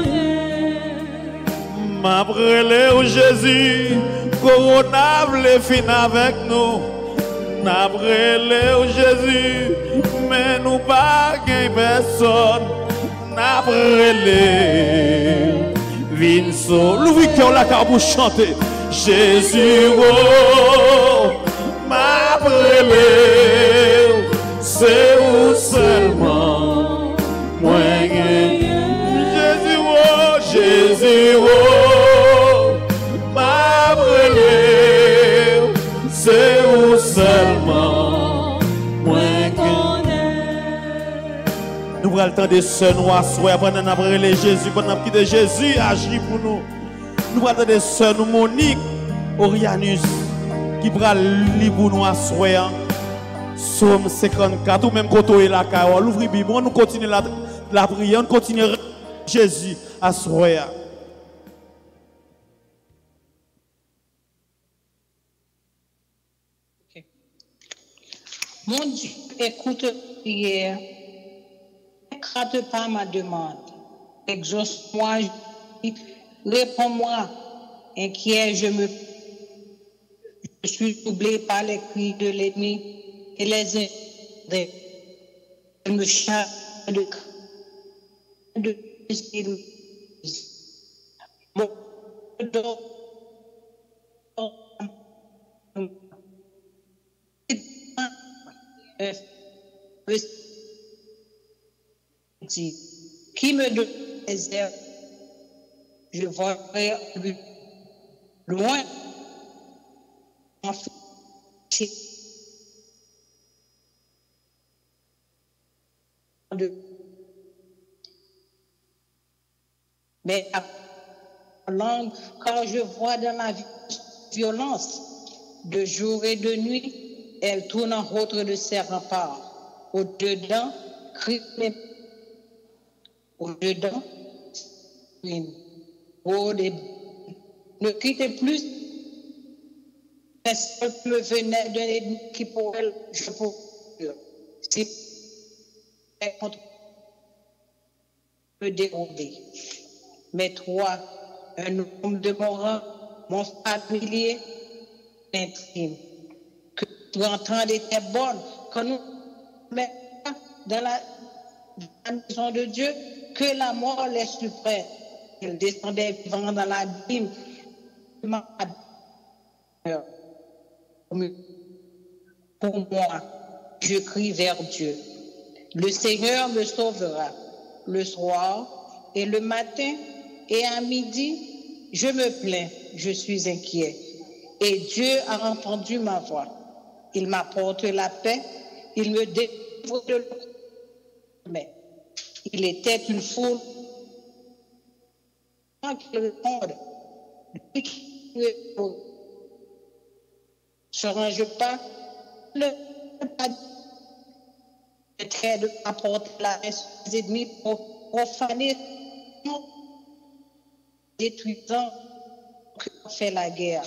M'a brûlé au Jésus, Corona vle fin avec nous. N'a brûlé au Jésus, mais nous pas gain personne. N'a brûlé, viens sauver. L'ouvre cœur la car pour chanter. Jésus, oh, m'a brûlé, c'est où seulement moi gain. Jésus, oh, Jésus, oh, m'a brûlé, c'est où seulement moi connais. Nous avons le temps de se noyer pendant qu'on a brûlé Jésus, pendant qu'on a quitté Jésus agit pour nous. Nous avons le temps de se nous Monique, Orianus, qui prend le livre pour nous asseoir. Somme cinquante-quatre, ou même quand on est là, on ouvre la Bible, nous continuons la, la prière, on continue Jésus asseoir. Mon Dieu, écoute prière, n'écrase pas ma demande. Exauce-moi, réponds-moi. Inquiet, je me, je suis troublé par les cris de l'ennemi et les injures. Je me charge de de mon dos. Qui me donne les airs, je voudrais loin de mais à langue, quand je vois dans la violence de jour et de nuit, elle tourne en route de ses remparts. Au-dedans, crime, au-dedans, crime. Ne quittez plus. Personne me venait d'un ennemi qui pourrait, je pourrais, si contre me dérober. Mais toi, un homme de mon rang, mon familier, intime, que tu entends était bonne, que nous mettons dans la, dans la maison de Dieu, que la mort les suprême. Il descendait vivant dans l'abîme. Pour moi, je crie vers Dieu. Le Seigneur me sauvera le soir et le matin et à midi, je me plains, je suis inquiet. Et Dieu a entendu ma voix. Il m'apporte la paix, il me délivre de l'eau. Mais il était une foule qu'il réponde. Et qu'il réponde. Se range pas, le pas de traite apporte la main sur les ennemis pour profaner, détruisant, fait la guerre.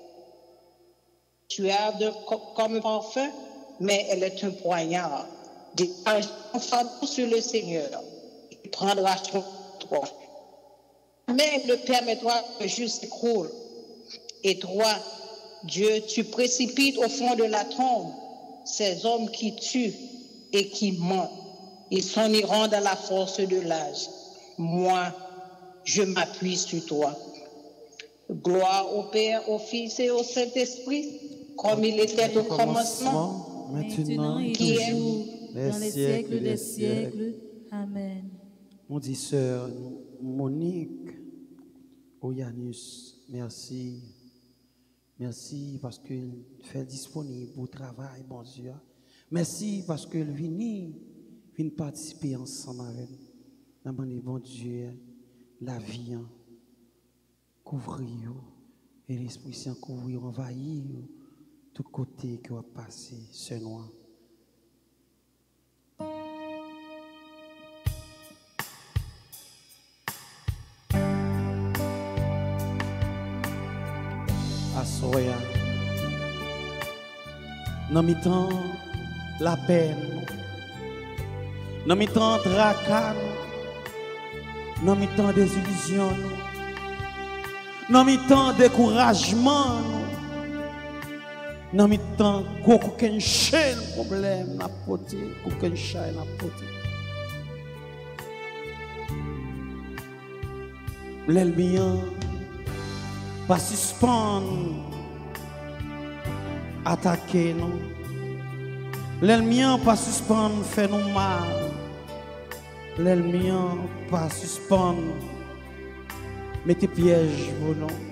Tu as de, comme un parfum, mais elle est un poignard. Décharge ton fardeau sur le Seigneur. Il prendra son toi. Mais il ne permettra que le juste s'écroule. Et toi, Dieu, tu précipites au fond de la tombe ces hommes qui tuent et qui mentent. Ils s'en iront dans la force de l'âge. Moi, je m'appuie sur toi. Gloire au Père, au Fils et au Saint-Esprit, comme il était au commencement, maintenant et qui est toujours, dans les siècles des siècles. Amen. On dit, sœur Monique, Oyanus, merci. Merci parce qu'il fait disponible au travail, bon Dieu. Merci parce qu'il vient, vient participer ensemble avec nous. Dans bon Dieu, la vie, couvrir, et l'Esprit Saint couvrir, envahir, tout côté qui va passer, ce noir. Assoya. Dans mi temps la peine, dans mi temps tracas, dans mi temps désillusion, dans mi temps découragement, dans mi temps qu'aucun chaîne problème n'a porté, qu'aucun chaîne n'a porté. L'ennemi pas suspendre, attaquer nous. L'ennemi pas suspendre, faire nous mal. L'ennemi pas suspendre, mettez piège pour nous.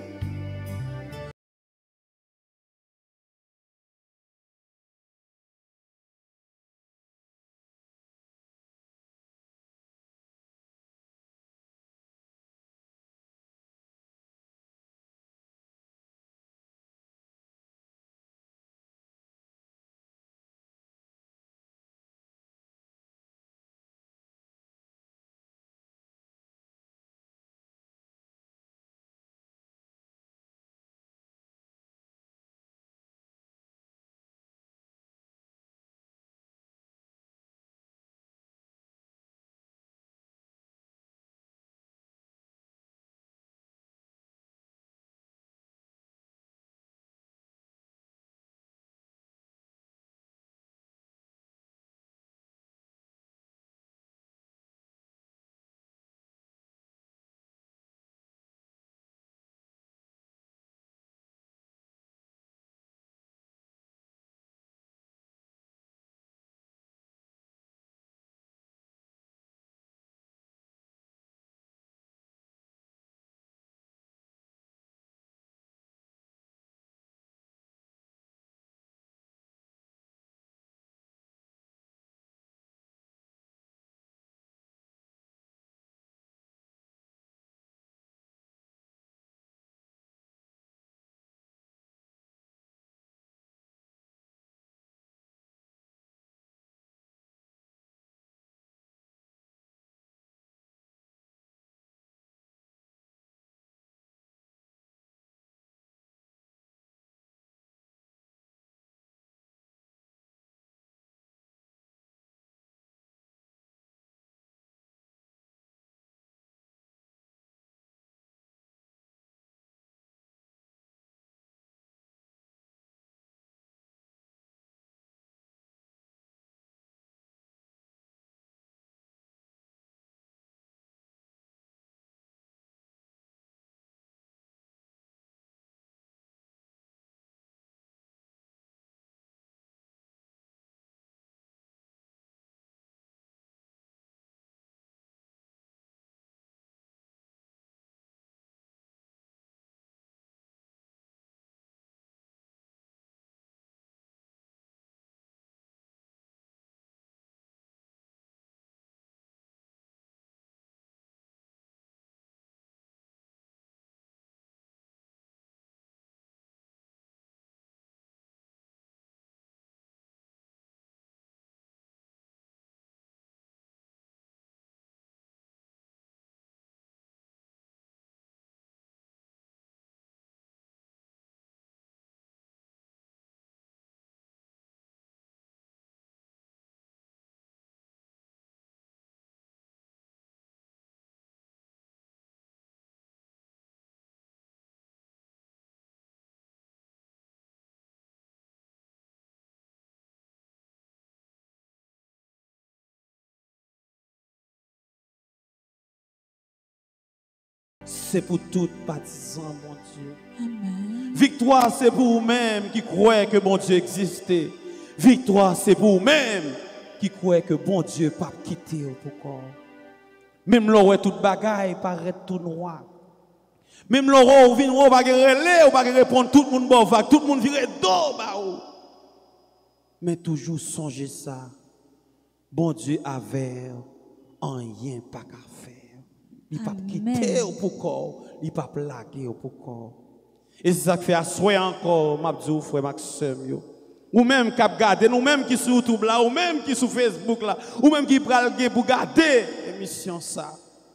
c'est pour tout partisan, bon Dieu. Amen. Victoire, c'est pour vous-même qui croyez que bon Dieu existait. Victoire, c'est pour vous-même qui croyez que bon Dieu pas quitter pourquoi. Même l'eau est toute bagaille paraît tout noir. Même l'eau vient ou pas relais ou pas répondre tout le monde bon vague, tout le monde vire dos ba ou. Mais toujours songez ça. Bon Dieu avait rien pas qu'à faire. Il pas quitter pourquoi, il pas plaquer pourquoi. Et c'est ça que fait assoyer encore m'a dit frère Maxime yo. Ou même qui regarder, nous même qui sur YouTube là, ou même qui sur Facebook là, ou même qui pral pour garder émission ça.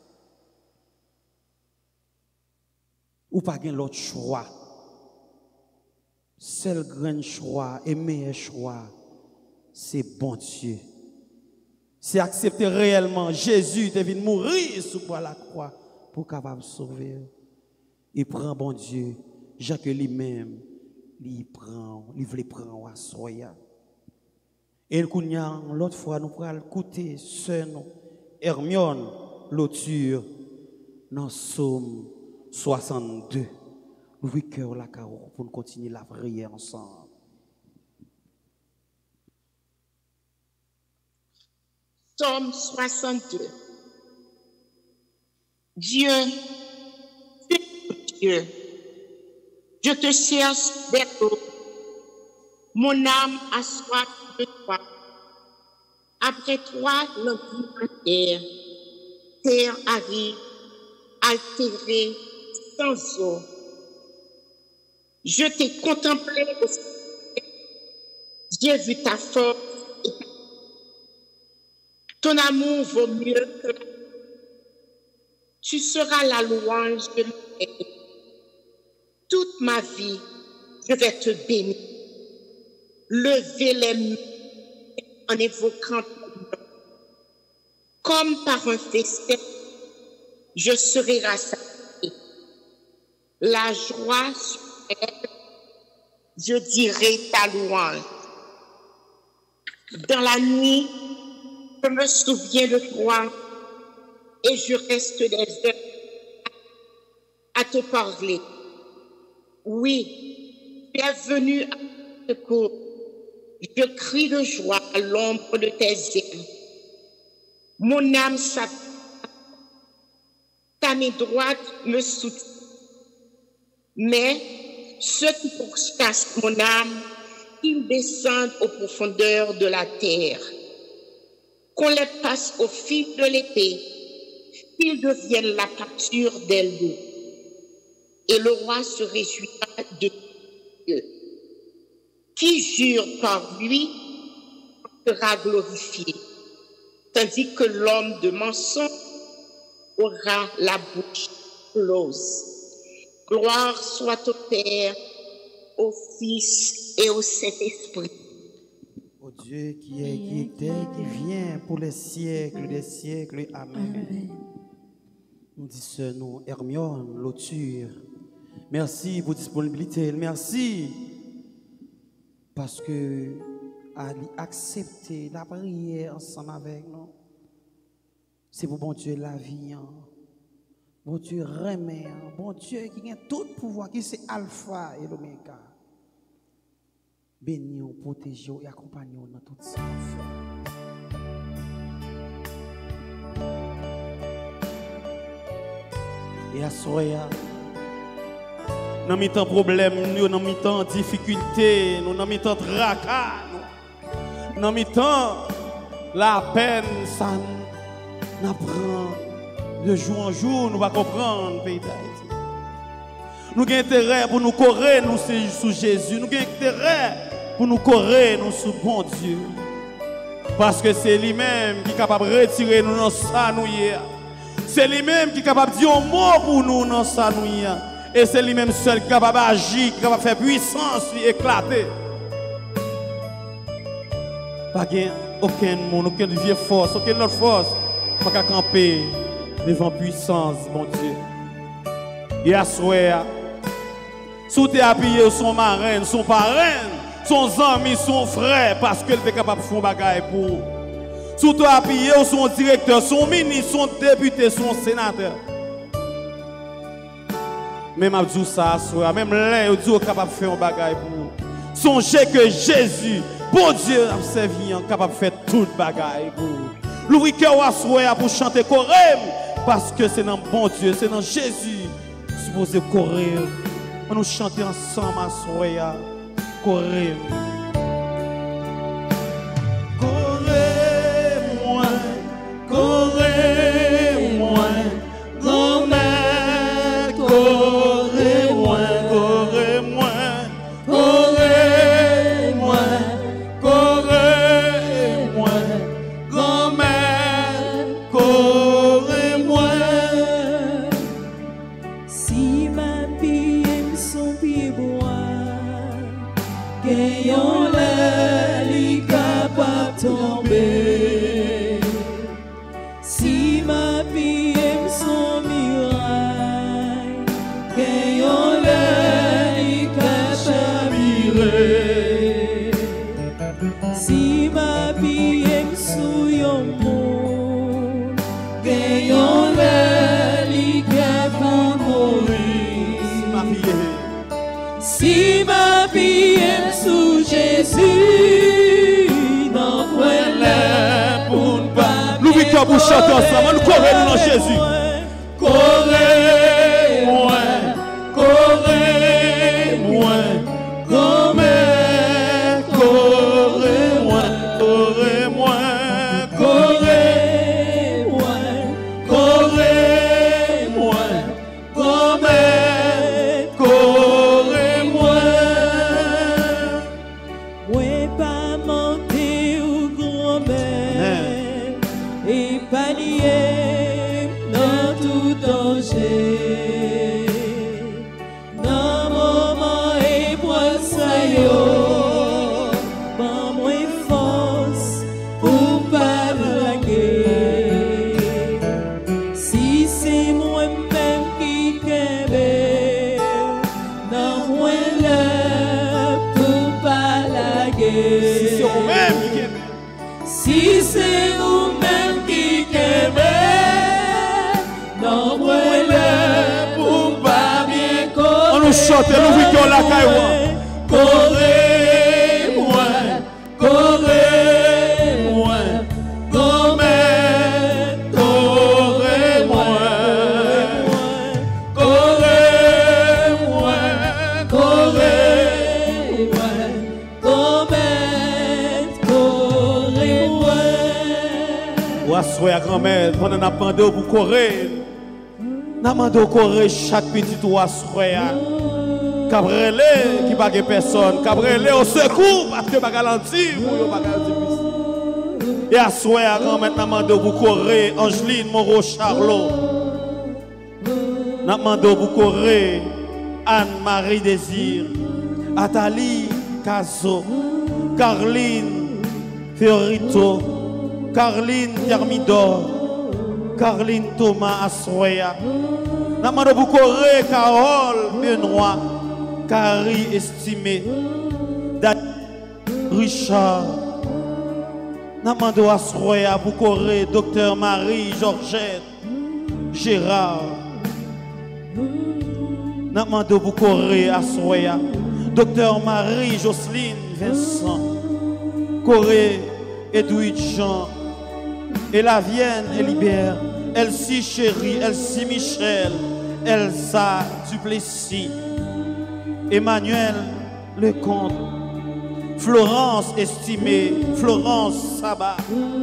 Ou pas gen l'autre choix. Seul grand choix et meilleur choix, c'est bon Dieu. C'est accepter réellement Jésus de venir mourir sur la croix pour capable sauver. Il prend bon Dieu, Jacques lui-même, il prend, il veut prendre à soya. Et l'autre fois nous pourrons écouter sœur Hermione Loture dans Psaume soixante-deux. Ouvrez cœur la carreau pour nous continuer la prière ensemble. Psaume soixante-deux. Dieu, Dieu, je te cherche vers toi. Mon âme a soif de toi. Après toi, l'empire de terre, terre aride, altérée, sans eau. Je t'ai contemplé au ciel. J'ai vu ta force. Ton amour vaut mieux que la vie. Tu seras la louange de l'Éternel. Toute ma vie, je vais te bénir. Lever les mains en évoquant ton nom. Comme par un festin, je serai rassasié. La joie sur elle, je dirai ta louange. Dans la nuit, je me souviens de toi et je reste des heures à te parler. Oui, tu es venu à mon secours. Je crie de joie à l'ombre de tes ailes. Mon âme s'appelle. Ta main droite me soutient. Mais ceux qui pourchassent mon âme, ils descendent aux profondeurs de la terre. Qu'on les passe au fil de l'épée, qu'ils deviennent la pâture des loups. Et le roi se réjouira de Dieu. Qui jure par lui sera glorifié, tandis que l'homme de mensonge aura la bouche close. Gloire soit au Père, au Fils et au Saint-Esprit. Au Dieu qui est, qui était, qui vient pour les siècles des siècles. Amen. Amen. Nous disons, nous, Hermione, Loture, merci pour la disponibilité. Merci parce que à accepter la prière ensemble avec nous. C'est pour bon Dieu la vie. Hein. Bon Dieu remet. Hein. Bon Dieu qui a tout pouvoir, qui c'est Alpha et l'Oméga. Bénis-nous, protégeons et accompagnons dans tout ça. Et à soya, nous avons tant problème, nous avons tant difficulté, nous avons tant tracas, nous avons tant la peine, ça nous prend de jour en jour, nous va comprendre pays d'Haïti. Nous avons intérêt pour nous courir, nous sous Jésus, nous avons intérêt pour nous courir, nous sous bon Dieu. Parce que c'est lui-même qui est capable de retirer nous dans ça nous. C'est lui-même qui est capable de dire un mot pour nous dans ça nous. Et c'est lui-même seul qui est capable d'agir, qui est capable de faire puissance, éclater. Pas aucun monde, aucune vieille force, aucune autre force, pas qu'à camper devant puissance, mon Dieu. Et à soir, sous tes appuyé son marraine, son parrain, son ami, son frère, parce qu'elle est capable de faire un bagage pour. Sous toi appuyé son directeur, son ministre, son député, son sénateur. Même à dire ça, même là, vous êtes capable de faire un bagage pour vous. Songez que Jésus, bon Dieu, a servi, capable de faire tout bagage pour vous. L'ouvrir cœur à soi pour chanter Corée, parce que c'est dans bon Dieu, c'est dans Jésus, supposé courir. On nous chanter ensemble à soi, Corée. Corée-moi, corée-moi, grand-mère, corée-moi, corée-moi, corée-moi, corée-moi, grand-mère, corée-moi. Si ma vie aime son pied bois, gagnons la ligue capable tomber. Si ma vie aime son muraille, gagnons la ligue capable virer. Si ma vie aime sous yon monde, gagnons la ligue capable mourir. Si ma vie aime sous Jésus, non voilà pour ne pas. L'ouvrez cœur pour chanter ensemble, nous courons dans Jésus. Correz-moi, correz-moi, correz-moi, correz-moi, correz-moi, correz-moi, correz-moi, correz-moi. Ouais, pas monter au grand-mère et pas lier dans tout danger. Dans moment et pour ça yo, pas moins force pour pas blaguer. Si c'est moi-même qui kembe, non moins là pour pas laguer. Si c'est vous-même qui aimez. Si c'est vous-même qui aimez, non, voilà pour pas bien correr. On nous chante, nous vivons la caille. Correz-moi, correz-moi, correz, correz-moi, correz-moi, correz-moi, correz-moi. Ou assoyer à grand-mère, pendant qu'on a pendé pour courir. N'a demandé au courir chaque petit ou assoyer. Cabrele qui pas personne, cabrele au secours parce que pas garantir pour yo pas garantir. Et assoyer à grand-mère n'a demandé pour courir Angeline Moreau Charlot. N'a demandé pour courir Anne-Marie Désir, Athalie Caso, Carline Fiorito, Carline Thermidor, Carline Thomas Assoya. N'a demandé pour courir Carole Benoît, Carrie Estimé, Daniel Richard. N'a demandé à Assoya pour courir Docteur Marie Georgette, Gérard. N'a demandé pour courir Assoya, Docteur Marie Jocelyne Vincent, Corée Edwidge Jean, Elavienne Elibert, Elsie Chéri, Elsie Michel, Elsa Duplessis, Emmanuel Lecomte, Florence Estimée, Florence Sabat,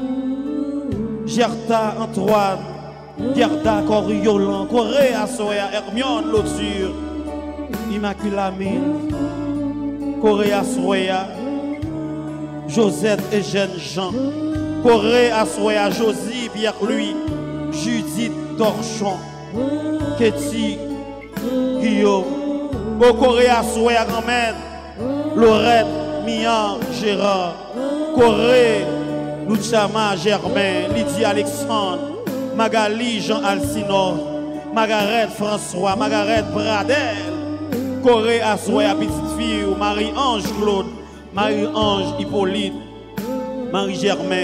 Gerta Antoine, Gerda Coriolan, Corée Assoya, Hermione Loture, Immaculée Mine, Corée Assoya, Josette Eugène Jean, Corée Assoya, Josie Pierre-Louis, Judith Torchon, Ketty Guillaume, Corée Assoya grand-mère, Lorette Mian Gérard, Corée Luchama Germain, Lydie Alexandre, Magali Jean Alcino, Margaret François, Margaret Bradel, Corée Assoya petite fille, Marie-Ange Claude, Marie-Ange Hippolyte, Marie-Germain,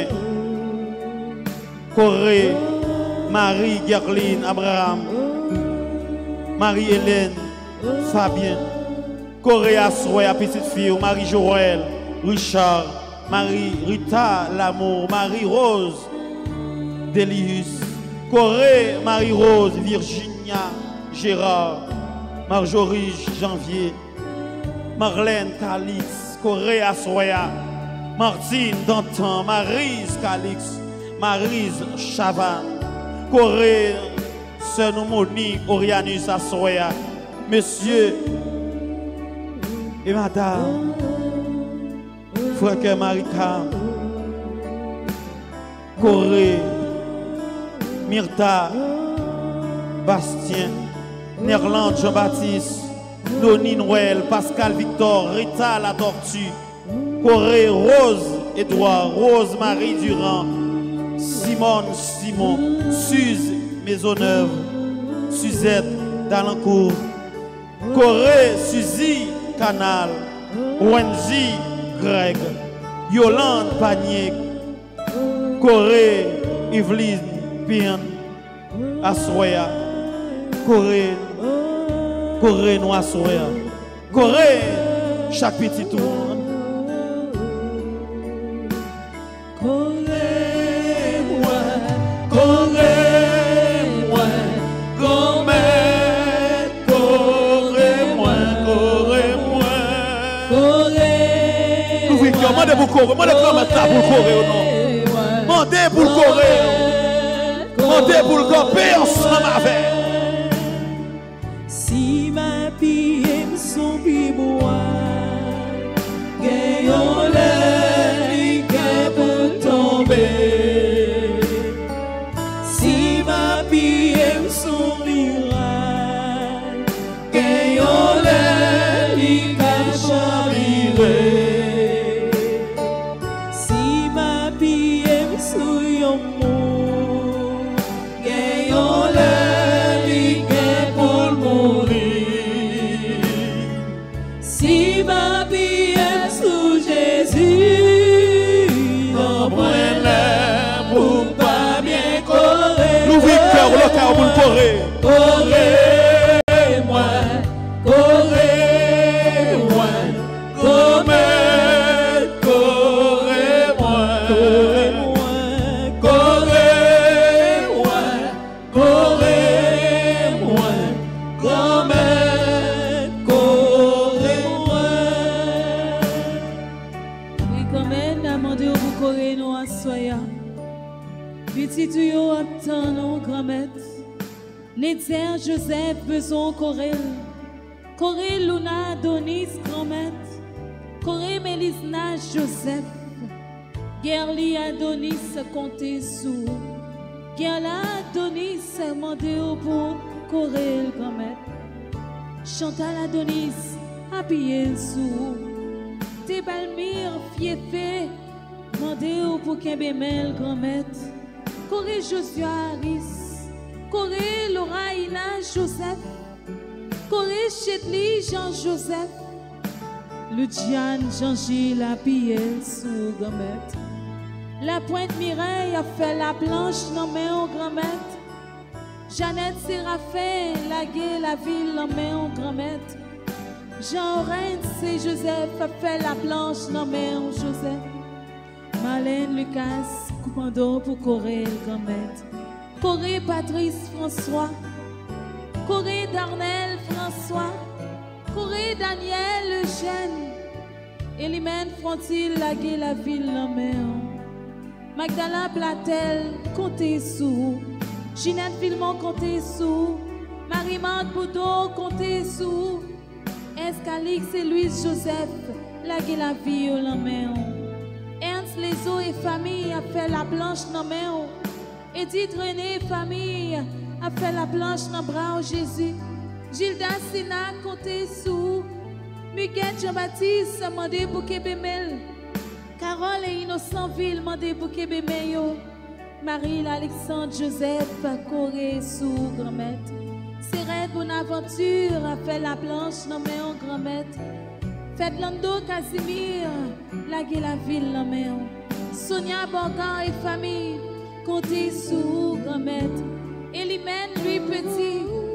Corée, Marie-Gerline Abraham, Marie-Hélène, Fabien, Coréa Soya, petite fille, Marie-Joël, Richard, Marie Rita Lamour, Marie-Rose, Delius, Corée, Marie-Rose, Virginia, Gérard, Marjorie Janvier, Marlène Calix, Coréa Soya, Martine Dantan, Maryse Calix, Maryse Chavan, Corée, Sœur Monique, Orianus Assoya, Monsieur et Madame, Frère Maricam, Corée, Myrta, Bastien, Nerland Jean-Baptiste, Noni Noël, Pascal Victor, Rita la Tortue, Corée, Rose Edouard, Rose Marie Durand, Simone Simon, Suze Maisonneuve, Suzette Dalancourt, Corée Suzy Canal, Wendy Greg, Yolande Panier, Corée Yveline Pian, Assoya, Corée, Corée Noassoya, Corée, chaque petit tour. Corée, moi, Corée, moi, Corée, Corée, moi, Corée, moi, Corée. Nous voulons demander pour Corée, demandez pour mettre pour Corée ou non. Demandez pour Corée, demandez pour le Corée ensemble avec. Si ma fille aime son bibois, gagnons les gars pour tomber. Si ma fille aime son miracle, gagnons les gars chavirés. Si ma fille aime son amour, gagnons les gars pour mourir. Si ma vie est sous Jésus, non point là pour pas bien courir. Nous vivons cœur le cœur pour le Corée. Corée, moi, Corée, moi, Corée, Corée, moi, Corée, moi, Corée, moi, Corée, Corée, moi. Oui, comme elle a demandé au Corée, nous à soya. Petit tuyau attend nos grand-mères. Nézer Joseph, besoin Corée. Corée Luna Donis, grand-mère. Corée Mélisna Joseph. Gerli Adonis, comptez sous. Gerla Adonis, demandé au pour Corée, grand-mère. Chantal Adonis, appuyé sous. Tébalmire, fiefé, demandé au pour Kébémel, grand-mère. Corée Joshua Harris. Corée Laura Ina Joseph. Corée Chetli Jean-Joseph. Luciane Jean-Gilles appuyé sous, grand-mère. La Pointe Mireille a fait la planche nommée au grand-mère. Jeannette Séraphin, lagué la ville nommée au grand-mère. Jean Rennes et Joseph a fait la planche nommée au Joseph. Marlène Lucas, commando pour Corée, grand-mère. Corée Patrice François. Corée Darnel François. Corée Daniel Eugène. Elimène Frontil, lagué la ville nommée au Magdala Platel, comptez sous. Ginette Villemont, comptez sous. Marie-Mande Boudot, comptez sous. Escalix et Louise Joseph, lagué la vie au Laméon. Ernst Lezo et famille a fait la blanche Laméon. Edith René famille a fait la blanche dans bras au Jésus. Gilda Sina, comptez sous. Muguette Jean-Baptiste, demandé pour Kébémel. Carole et Innocentville, demandé pour Kébémeyo. Marie Alexandre Joseph, Corée sous grand-mère. Cérette Bonaventure a fait la planche nommée en grand-mère. Fête Lando Casimir, lagué la ville nommée en. Sonia Borgan et famille, comptez sous grand-mère. Elimène lui petit, dit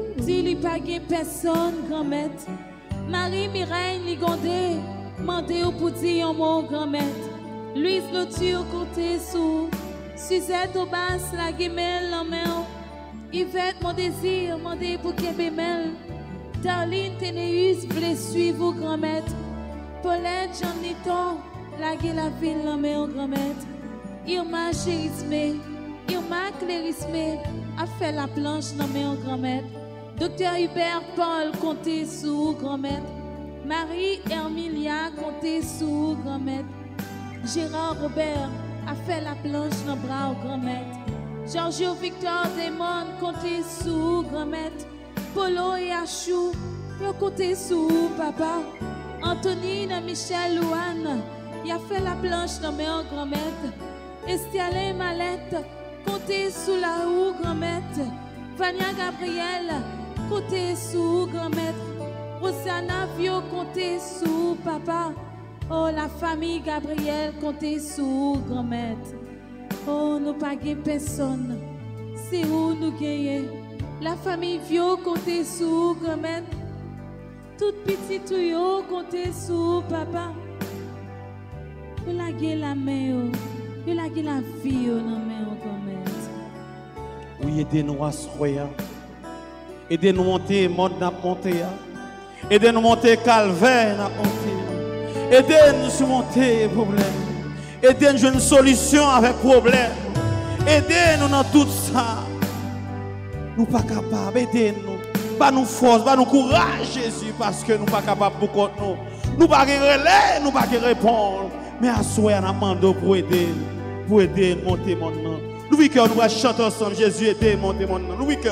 li pa gen personne grand-mère. Marie Mireille Ligondé, mandé au pour dire un mot grand-mère. Louise Loture compté sous. Suzette Aubas la guimelle en main. Yvette mon désir, mandé pour Kébémel. Darlene Ténéus voulait suivre grand-mère. Paulette Jean Niton, la gué la ville en main grand-mère. Irma Chérisme, Irma Clérisme a fait la planche dans main grand-mère. Docteur Hubert Paul compté sous grand-mère. Marie Hermilia compté sous grand-mère. Gérard Robert a fait la planche dans bras au grand-mère. Giorgio Victor Desmond compté sous grand-mère. Polo et Achou ont compté sous papa. Antonine Michel Louane il a fait la planche dans mes grand-mère. Estialé Malette compté sous la roue grand-mère. Vania Gabriel compté sous grand-mère. Rosana Vio compté sous papa. Oh, la famille Gabriel compté sous grand-mère. Oh, nous pas personne. C'est où nous gagnons. La famille Vio compté sous grand-mère. Tout petit tuyau compté sous papa. Vous la gué la main, vous la gué la vie dans la main grand-mère. Oui, aidez-nous à se croire. Aidez-nous à monter, monde n'a monté. Aidez-nous à monter, calvaire n'a monté. Aidez-nous à surmonter les problèmes. Aidez-nous à jouer une solution avec problème. Aidez-nous dans tout ça. Nous pas capables, aidez-nous. Pas nous force, pas nous courage, Jésus, parce que nous pas capables pour contre nous. Nous pas relais, nous pas répondre. Mais à soi, on a demandé pour aider, pour aider à monter mon nom. Nous oui que nous allons chanter ensemble. Jésus aidez monter mon nom. Nous oui que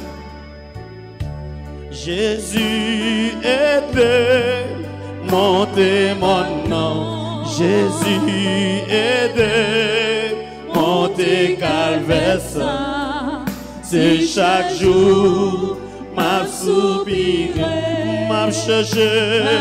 Jésus aidez monter mon nom. Jésus aidez monter calvaire. C'est chaque jour m'a soupiré, m'a cherché,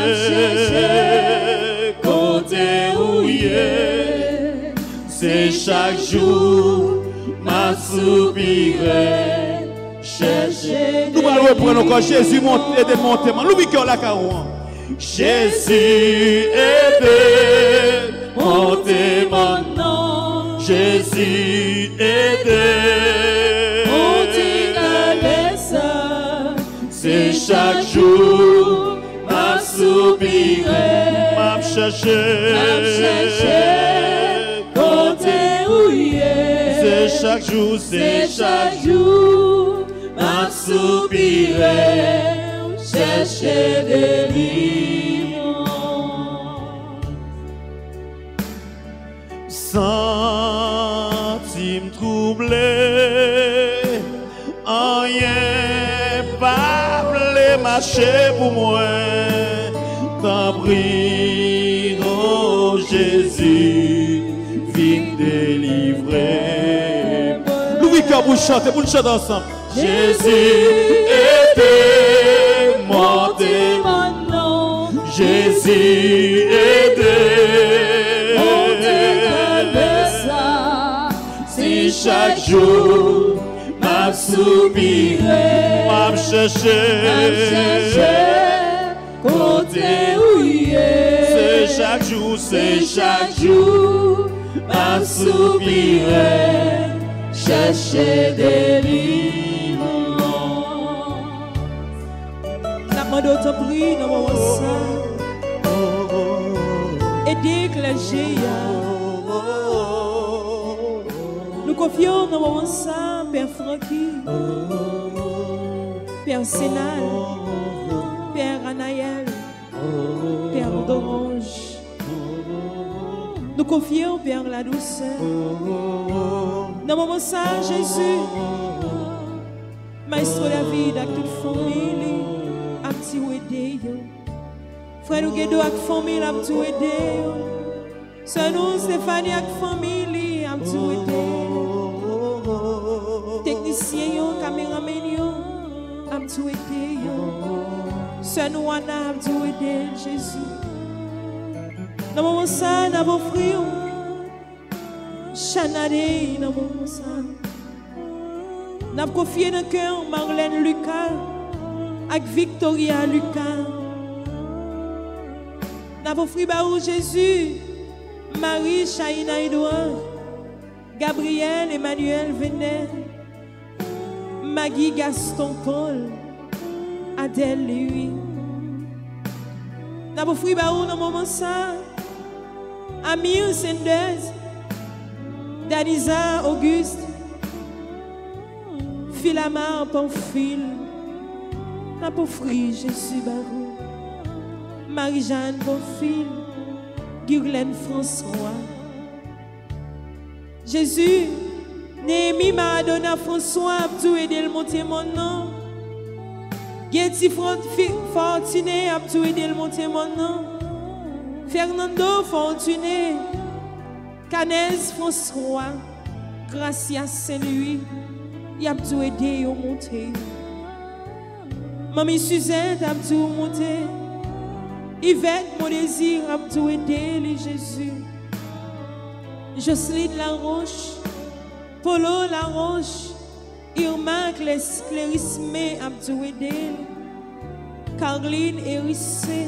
côté ouillé. C'est chaque jour m'a soupiré, cherché. Nous allons reprendre encore Jésus monte et démonter. Nous oui qu'on la carouan. Jésus aidez monter mon nom. Jésus aidez monter calvaire. C'est chaque jour m'a soupiré, m'a cherché, côté ouillé. C'est chaque jour, c'est chaque jour m'a soupiré, chercher délivrance. Sentime troublé, rien pas voulait marcher pour moi. T'en prie, oh Jésus, viens délivrer. Nous oui qu'on vous chante, vous chantez ensemble. Jésus aidez monter mon nom. Jésus aidez monter calvaire. Si chaque jour m'a soupiré, m'a cherché, côté ouillé. C'est chaque jour, c'est chaque jour m'a soupiré, chercher délivrance. La main d'autre prie dans mon sang. Aidez clergé. Nous confions dans mon sang, Père Francky, Père Sénal, Père Anaël, Père d'Orange. Nous confions, Père, la douceur. Dans mon moment ça, Jésus, Maestro David, avec toute famille, a petit aidé. Frère nous Guédo avec famille, a petit aidé. Sœur nous Stéphanie avec famille, a petit aidé. Technicien, caméraman, a petit aidé. Sœur nous Anna, a petit aidé, Jésus. Dans mon moment ça, dans vos frères, Chanade, dans mon moment ça. Nous avons confié dans le cœur Marlène Lucas, avec Victoria Lucas. Nous offrons Jésus, Marie Chaïna Edouard, Gabriel Emmanuel Venel, Maggie Gaston Paul, Adèle Louis. Nous offrons dans le moment ça, Amir Sendez, Daniza Auguste, Philamar Pamphile, nous offrons Jésus Barou, Marie-Jeanne Bonfil, Guylaine François. Jésus, Néhémie Maradona François, Abdou aider le monter mon nom. Getty Fortuné, Abdou aider le monter mon nom. Fernando Fortuné, Canès François, Gracias Saint-Louis, Abdou aider au monter. Mamie Suzette, Abdou monter. Yvette, mon désir, Abdou aider les Jésus. Jocelyne Laroche, Polo Laroche, Irma Clérisme, Abdou aider. Caroline Hérissé,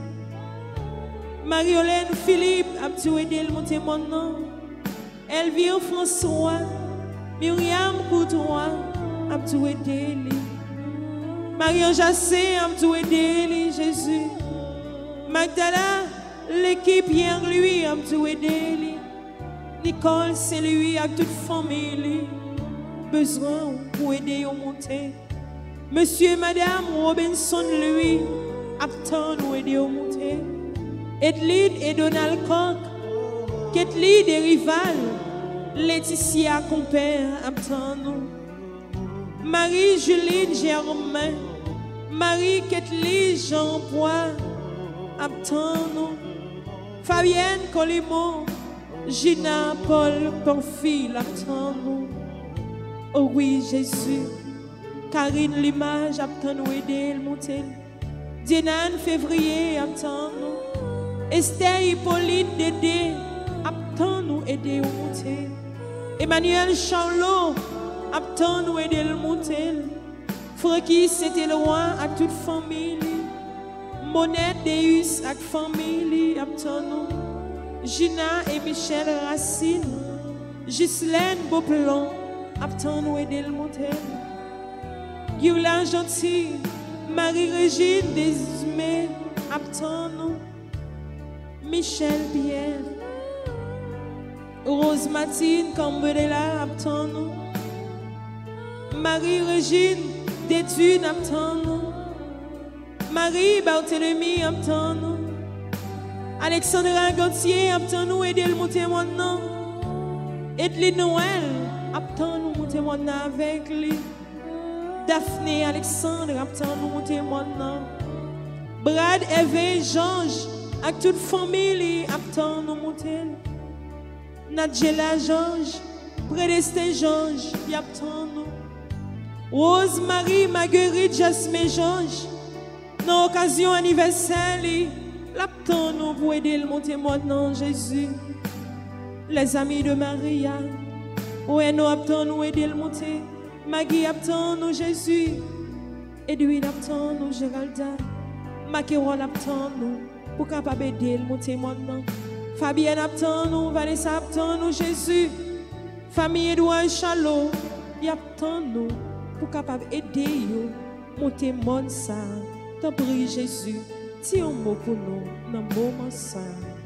Mariolène Philippe, Abdou aider monter mon nom. Elvire François, Myriam Coudroy, Abdou aider. Marion Jassé, Abdou aider les Jésus. Magdala, l'équipe Pierre-Louis, Abdou aider. Nicole, c'est lui, avec toute famille. Besoin pour aider à monter. Monsieur, Madame Robinson, lui, attend nous aider à monter. Edline et Donald Coq, Kathleen et Rival, Laetitia Compère, attend nous. Marie-Juline Germain, Marie-Kathleen Jean-Bois, attends-nous. Fabienne Colimo, Gina Paul Pamphile, attends-nous. Oh oui, Jésus. Karine Limage, attends-nous aider le monter. Diane Février, attends-nous. Esther Hippolyte Dédé, attends-nous aider le monter. Emmanuel Charlot, attends-nous aider le monter. Francky, c'était le roi à toute famille. Monette Deus avec famille, attends-nous. Gina et Michel Racine, Ghislaine Beaupelon, attends-nous aider le monter. Guylaine Gentil, Marie-Régine Desmé, attends-nous. Michel Pierre, Rose Martine Cambodela, attends-nous. Marie-Régine Détune, attends-nous. Marie Barthélemy, attends-nous. Alexandra Gauthier, attends-nous, aider le monter mon nom. Edline Noël, attends-nous, monter mon nom avec lui. Daphné Alexandre, attends-nous, monter mon nom. Brad Eve Georges, avec toute famille, attends-nous, monter. Nadjela Georges, Prédestin Georges, attends-nous. Rose Marie Marguerite Jasmine Georges, dans l'occasion anniversaire, l'attends-nous pour aider le monter mon nom, Jésus. Les amis de Maria, ouais, nous attends-nous aider le monter. Maggie attend-nous, Jésus. Edwin attend-nous, Géralda. Makéron attend-nous pour capable aider le monter mon nom. Fabienne attend-nous, Vanessa attend-nous, Jésus. Famille Edouard Chalot, y attend-nous pour capable aider yo monter mon ça. T'en prie Jésus, dis un mot pour nous dans le moment ça.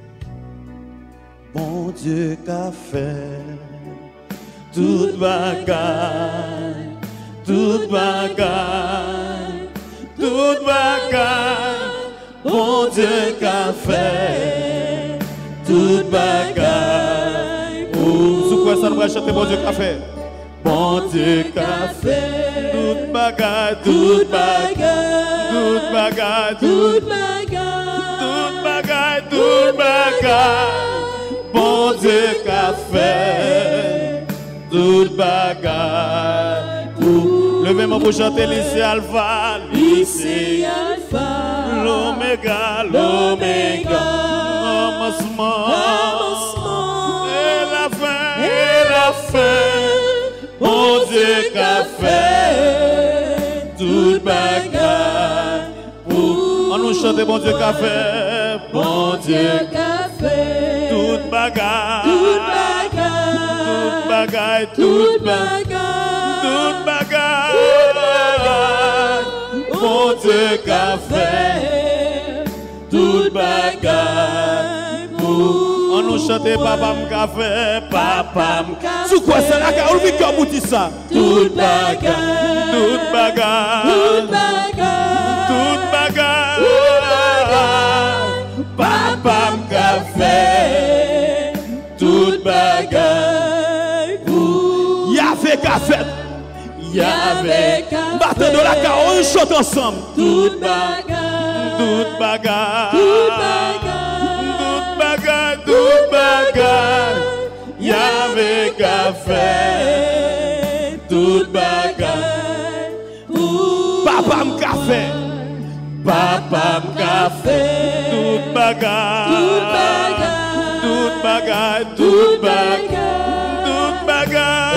Bon Dieu qu'a fait toute bagaille, toute bagaille, toute bagaille. Bon Dieu qu'a fait toute bagaille. Sous quoi ça nous va chanter bon Dieu qu'a fait? Bon Dieu qu'a fait toute bagaille, toute bagaille, toute bagaille, toute bagaille, toute bagaille, toute bagaille. Bon Dieu qu'a fait toute bagaille. Levez-moi pour chanter lycée Alpha, lycée Alpha, l'Oméga, l'Oméga, commencement, et la fin, et la fin. Bon Dieu qu'a fait toute bagaille. chante bon Dieu qu'a fait, bon Dieu qu'a fait toute bagarre, toute bagarre, toute bagarre, toute toute bagarre, bagarre, toute bagarre, bon Dieu qu'a fait toute bagarre pour. On nous chante papa m'qu'a fait, papa m'qu'a fait. Sous quoi ça la car on vit comme vous dit ça. Toute bagarre, toute bagarre, toute bagarre, toute bagarre, papa m'qu'a fait toute bagarre pour. Y'avait qu'a fait, y'avait battant de la car on chante ensemble. toute bagarre, Toute bagarre, toute bagarre, bagarre, toute bagarre, y'avait qu'à faire, toute bagarre, papa m'qu'a fait, papa m'qu'a fait, toute bagarre, toute bagarre, toute bagarre, toute bagarre,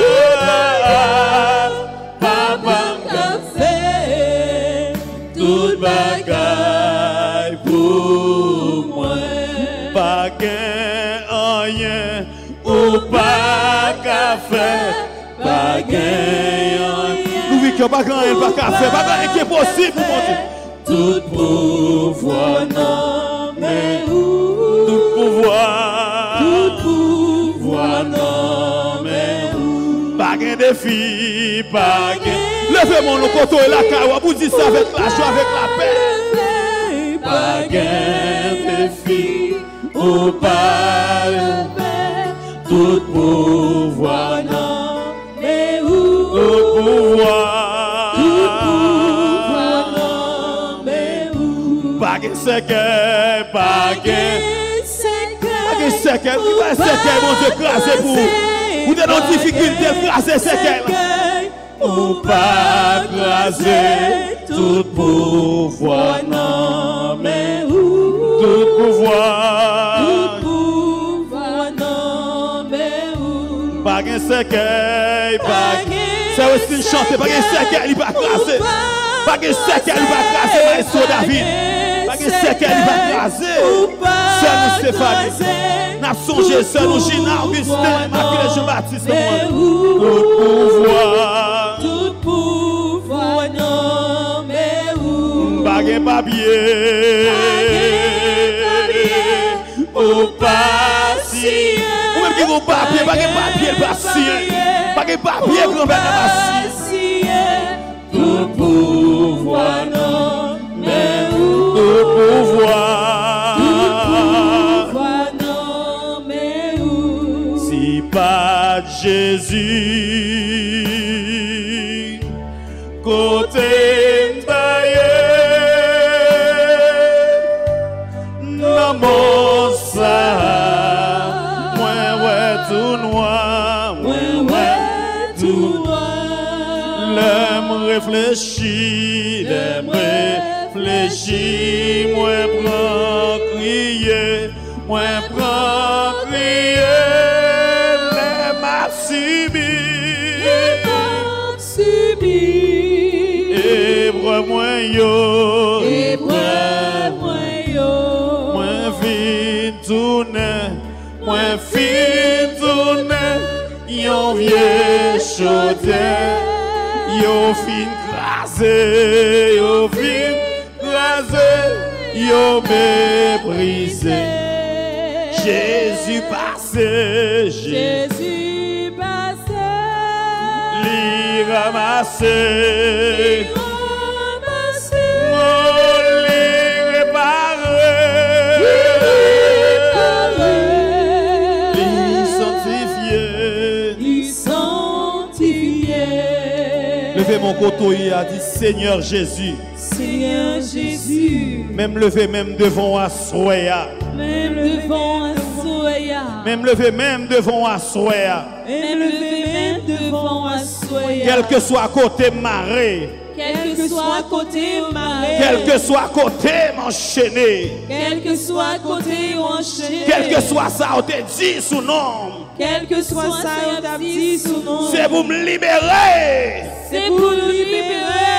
papa m'qu'a fait, toute bagarre pour moi. Pas gain rien ou pas qu'à faire, pas gain rien. Nous vivons pas gain rien, pas qu'à faire, pas gain qui est possible pour mon Dieu. Tout pouvoir non mais où, tout pouvoir, tout pouvoir non mais où. Pas gain de filles, pas gain. Levez mon côté et la caille, vous dites ça avec la joie, avec la paix. Pas gain de filles. Au pas tout pouvoir non mais où tout pouvoir tout pouvoir non mais où pas que c'est que pas que c'est que pas que c'est que pas c'est que mon Dieu crasé pour vous de nos difficultés crasé c'est que ou pas craser tout pouvoir non mais où tout pouvoir pas qu'un cercueil, pas c'est aussi une chante, pas qu'un cercueil, il va craser, pas qu'un cercueil, il va craser, maestro David, pas qu'un cercueil, il va craser, seul nous Stéphanie, n'a songé, seul nous Gina, Augustin, Immaculée Jean-Baptiste, tout pouvoir, tout pouvoir, non, mais où, pas qu'un papier, ou pas si. Ou même qui papier, pas de papier, patient. Pas de papier, grand-père, patient. Tout pouvoir, non, mais où? Tout pouvoir. Tout pouvoir, non, mais où? Si pas de Jésus, côté taillé, non, mon ça. Tout noir, moi, ouais, tout noir. L'aime réfléchir, l'aime réfléchir, moi prends crier, moi prends crier, l'aime a subi, subi. Hébreu moi yo, Hébreu moi yo, moi vite tourner, moi vite. Yon vieux chaudin, yon fin crasé, yon fin crasé, yon méprisé. Jésus passé, Jésus passé, l'y ramassé, l'y ramassé, l'y réparé, l'y sanctifié. Levez mon coteau et a dit Seigneur Jésus. Seigneur Jésus. Même levé même devant Assoya. Même devant Assoya. Même levé même devant Assoya. Même levé même devant Assoya. Quel que soit côté marée. Quel que soit côté marée. Quel que soit côté m'enchaîner. Quel que soit côté enchaîné. Quel que soit ça, on te dit sous nom. Quel que soit ça, on t'a dit sous nom. C'est pour me libérer. C'est pour nous libérer. Au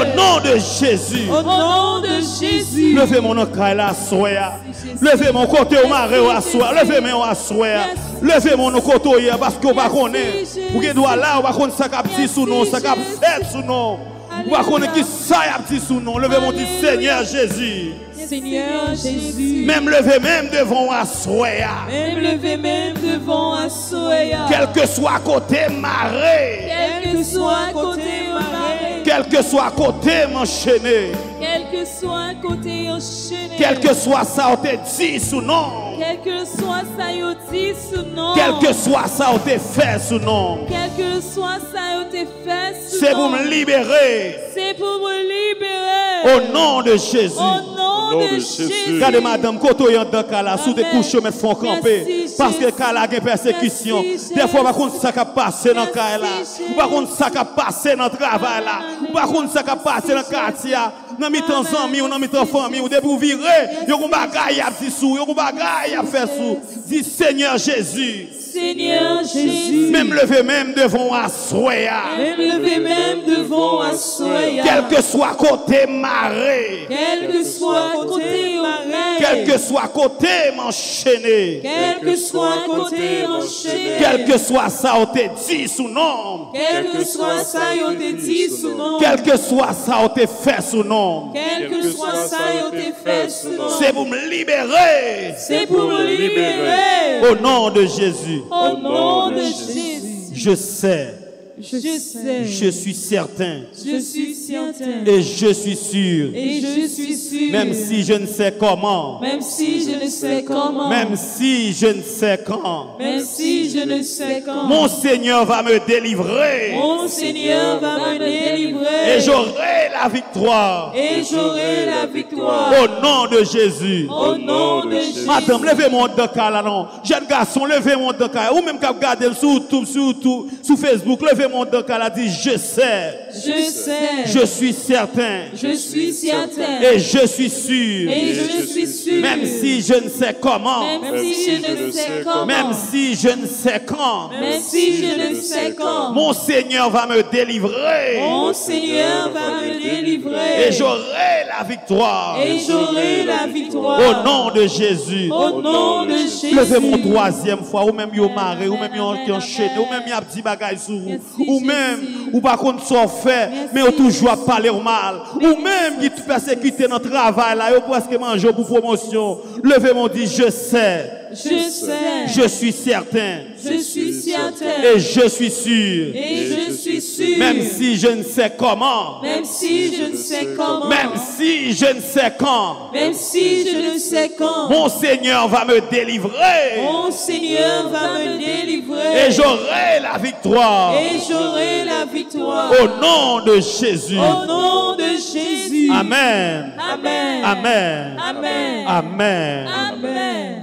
Au nom de Jésus. Au nom de Jésus. Levez mon caille là, soya. Levez mon côté au marais à soir. Levez mon à soir. Levez mon côté hier parce que vous ne connaissez pas. Vous doit là, vous ne connaissez pas ce qui sous nous, ce qui fait sous nous. Vous ne connaissez pas ce qui sous nous. Levez mon dit Seigneur Jésus. Seigneur Jésus. Même levé même devant Assoya. Même levé même devant Assoya. Quel que soit côté marée. Quel que soit côté marée. Quel que soit côté m'enchaîner. Quel que soit côté enchaîné. Quel que soit ça on te dit sous nom. Quel que soit ça yo dit sous nom. Quel que soit ça on te fait sous nom. Quel que soit ça yo te fait sous nom. C'est pour me libérer. C'est pour me libérer. Au nom de Jésus. Au nom de Jésus. Regardez madame, quand on est dans Kala, sous des couches, mais font camper. Parce que Kala a une persécution. Des fois, par contre, ça qui a passé dans Kala. Par contre, ça qui a passé dans le travail là. Par contre, ça qui a passé dans le quartier. Dans mes temps amis, ou dans mes temps famille, ou depuis vous virez, il y a un bagage à faire sous, il y a un bagage à faire sous. Dis Seigneur Jésus. Seigneur Jésus. Même levé même devant Assoya. Même levé même devant Assoya. Quel que soit côté marée. Quel que soit côté marée. Quel que soit côté m'enchaîner. Quel que soit côté enchaîné. Quel que soit ça on te dit sous nom. Quel que soit ça on te dit sous nom. Quel que soit ça on te fait sous nom. Quel que soit ça on te fait sous nom. C'est pour me libérer. C'est pour me libérer. Au nom de Jésus. Au nom de Jésus. Je sais. Je sais. Je suis certain. Je suis certain. Et je suis sûr. Et je suis sûr. Même si je ne sais comment. Même si je ne sais comment. Même si je ne sais quand. Même si je ne sais quand. Mon Seigneur va me délivrer. Mon Seigneur va me délivrer. Et j'aurai la victoire. Et j'aurai la victoire. Au nom de Jésus. Au nom de Jésus. Madame, levez mon doka là non. Jeune garçon, levez mon doka. Ou même qu'à regarder sur YouTube, sur YouTube, sur Facebook, levez mon doka là, dit je sais. Je sais. Je suis certain. Je suis certain. Et je suis sûr. Et je suis sûr. Même si je ne sais comment. Même si je ne sais comment. Même si je ne sais quand. Même si je ne sais quand. Mon Seigneur va me délivrer. Mon Seigneur va me délivrer. Et j'aurai la victoire. Et j'aurai la victoire. Au nom de Jésus. Au nom de Jésus. Levez mon troisième fois. Ou même yo maré. Ou même yo enchaîné. Ou même y a petit bagage sur vous. Ou même, ou par contre, soit fait, mais ou toujours à parler au mal. Ou même qui te persécuté dans le travail, là, ou presque manger pour promotion. Levez mon dit, je sais. Je sais. Je suis certain. Je suis certain. Et je suis sûr. Et je suis sûr. Même si je ne sais comment. Même si je ne sais comment. Même si je ne sais quand. Même si je ne sais quand. Mon Seigneur va me délivrer. Mon Seigneur va me délivrer. Et j'aurai la victoire. Et j'aurai la victoire. Au nom de Jésus. Au nom de Jésus. Amen. Amen. Amen. Amen. Amen. Amen.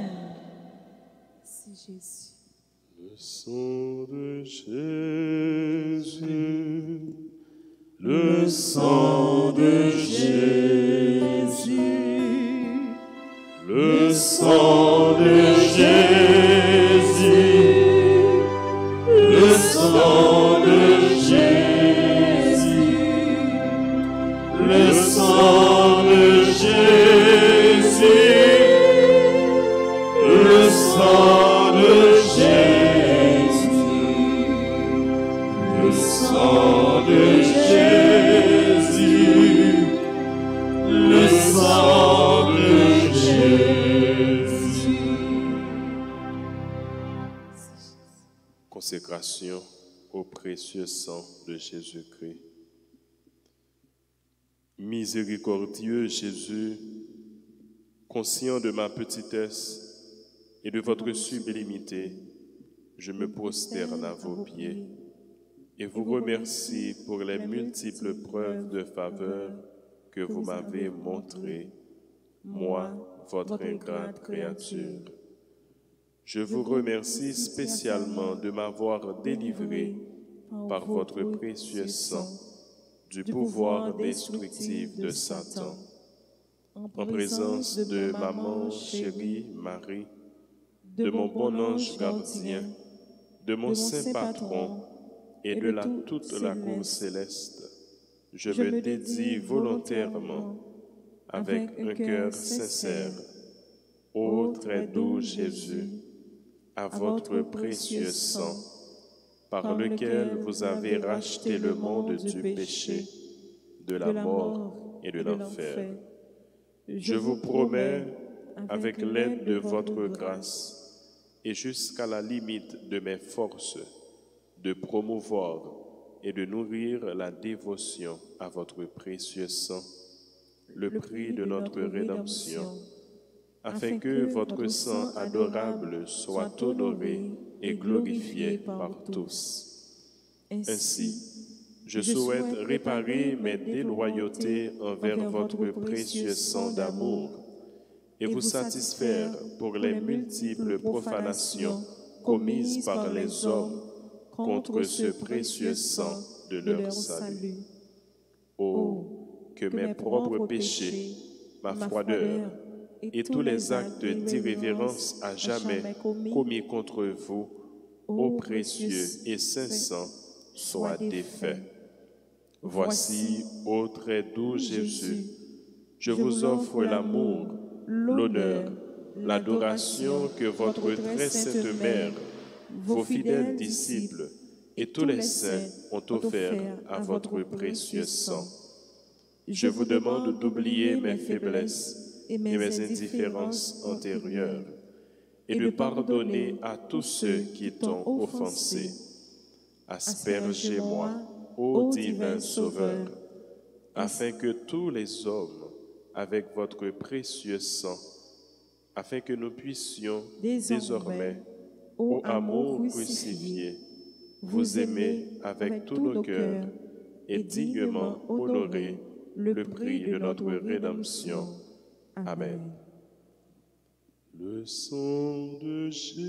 Le sang de Jésus, le sang de Jésus, le sang de Jésus, le sang de Jésus, le sang de Jésus, le sang de Jésus, le sang de Jésus, le sang de Jésus. Consécration au précieux sang de Jésus-Christ. Miséricordieux Jésus, conscient de ma petitesse et de votre sublimité, je me prosterne à vos pieds et vous remercie pour les multiples preuves de faveur que vous m'avez montrées, moi, votre ingrate créature. Je vous remercie spécialement de m'avoir délivré par votre précieux sang du pouvoir destructif de Satan. En présence de maman chérie Marie, de mon bon ange gardien, de mon saint patron et de la toute la cour céleste, je me dédie volontairement, avec un cœur sincère, ô très doux Jésus, à votre précieux sang, par lequel vous avez racheté le monde du péché, de la mort et de l'enfer. Je vous promets, avec l'aide de votre grâce, et jusqu'à la limite de mes forces, de promouvoir et de nourrir la dévotion à votre précieux sang, le prix de notre rédemption, afin que votre sang adorable soit honoré et glorifié par tous. Ainsi, je souhaite réparer mes déloyautés envers votre précieux sang d'amour et vous satisfaire pour les multiples profanations commises par les hommes contre ce précieux sang de leur salut. Oh, que mes propres péchés, ma froideur et tous les actes d'irrévérence à jamais commis contre vous, ô précieux et saint sang, soient défaits. Voici, ô très doux Jésus, je vous offre l'amour, l'honneur, l'adoration que votre très sainte Mère, vos fidèles disciples et tous les saints ont offert à votre précieux sang. Je vous demande d'oublier mes faiblesses et mes indifférences antérieures et de pardonner à tous ceux qui t'ont offensé. Aspergez-moi, ô divin Sauveur, afin que tous les hommes, avec votre précieux sang, afin que nous puissions désormais, ô amour crucifié, vous aimer avec tous nos cœurs et dignement honorer le prix de notre rédemption. Amen. Le sang de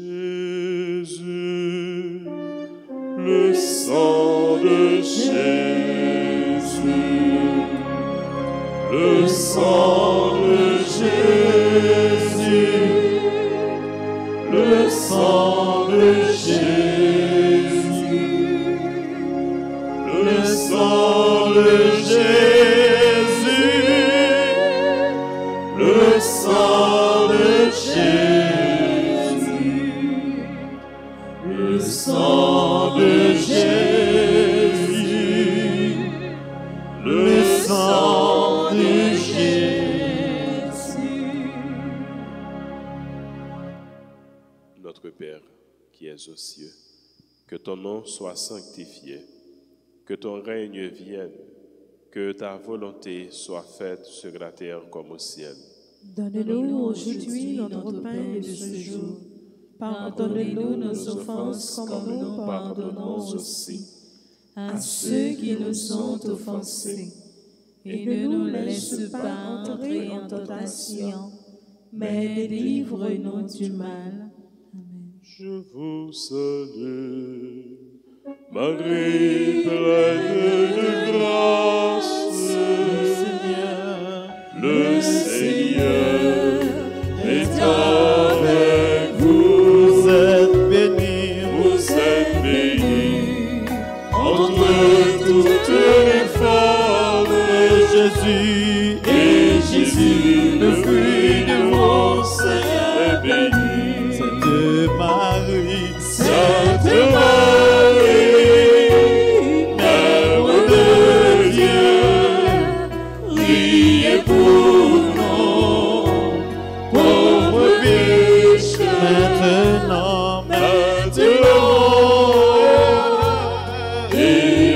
Jésus, le sang de Jésus, le sang de Jésus, le sang de Jésus, le sang de Jésus, le sang de Jésus, le sang de Jésus, le sang de Jésus. Notre Père qui es aux cieux, que ton nom soit sanctifié, que ton règne vienne, que ta volonté soit faite sur la terre comme au ciel. Donne-nous aujourd'hui notre pain de ce jour. Pardonne-nous nos offenses comme nous pardonnons aussi à ceux qui nous ont offensés. Et ne nous laisse pas entrer en tentation, mais délivre-nous du mal. Amen. Je vous salue, Marie, pleine de grâce, le Seigneur est avec vous. Vous êtes bénie, vous êtes bénie entre toutes les femmes, Jésus, et Jésus, le fruit de vos seins, est béni. Sainte Marie, Sainte Marie, Mère de Dieu, priez pour nous, pauvres pécheurs, maintenant, maintenant, et à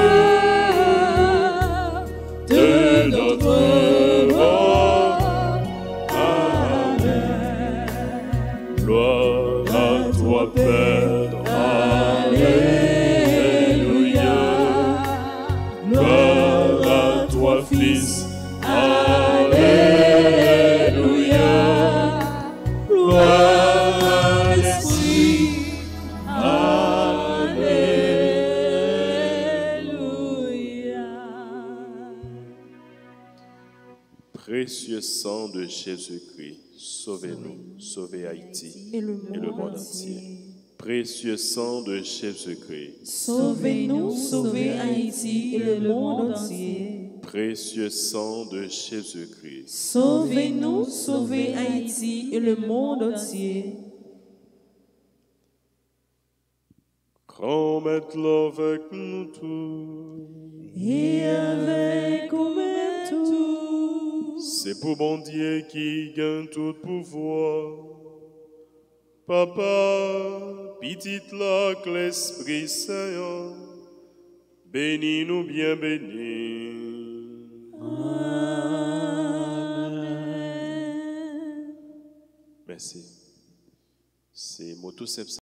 l'heure de notre mort. Amen. Gloire à toi, Père. Alléluia. Gloire à toi, Fils. Alléluia. Gloire à l'Esprit. Alléluia. Précieux sang de Jésus-Christ, sauvez-nous, sauvez Haïti et le monde entier. Précieux sang de Jésus-Christ. Sauvez-nous, sauvez Haïti et le monde entier. Précieux sang de Jésus-Christ. Sauvez-nous, sauvez Haïti et le monde entier. Grand Maître avec nous tous. Et avec nous tous. C'est pour bon Dieu qui gagne tout pouvoir. Papa, petite là que l'Esprit Saint, bénis-nous bien bénis. Amen. Merci. C'est Moto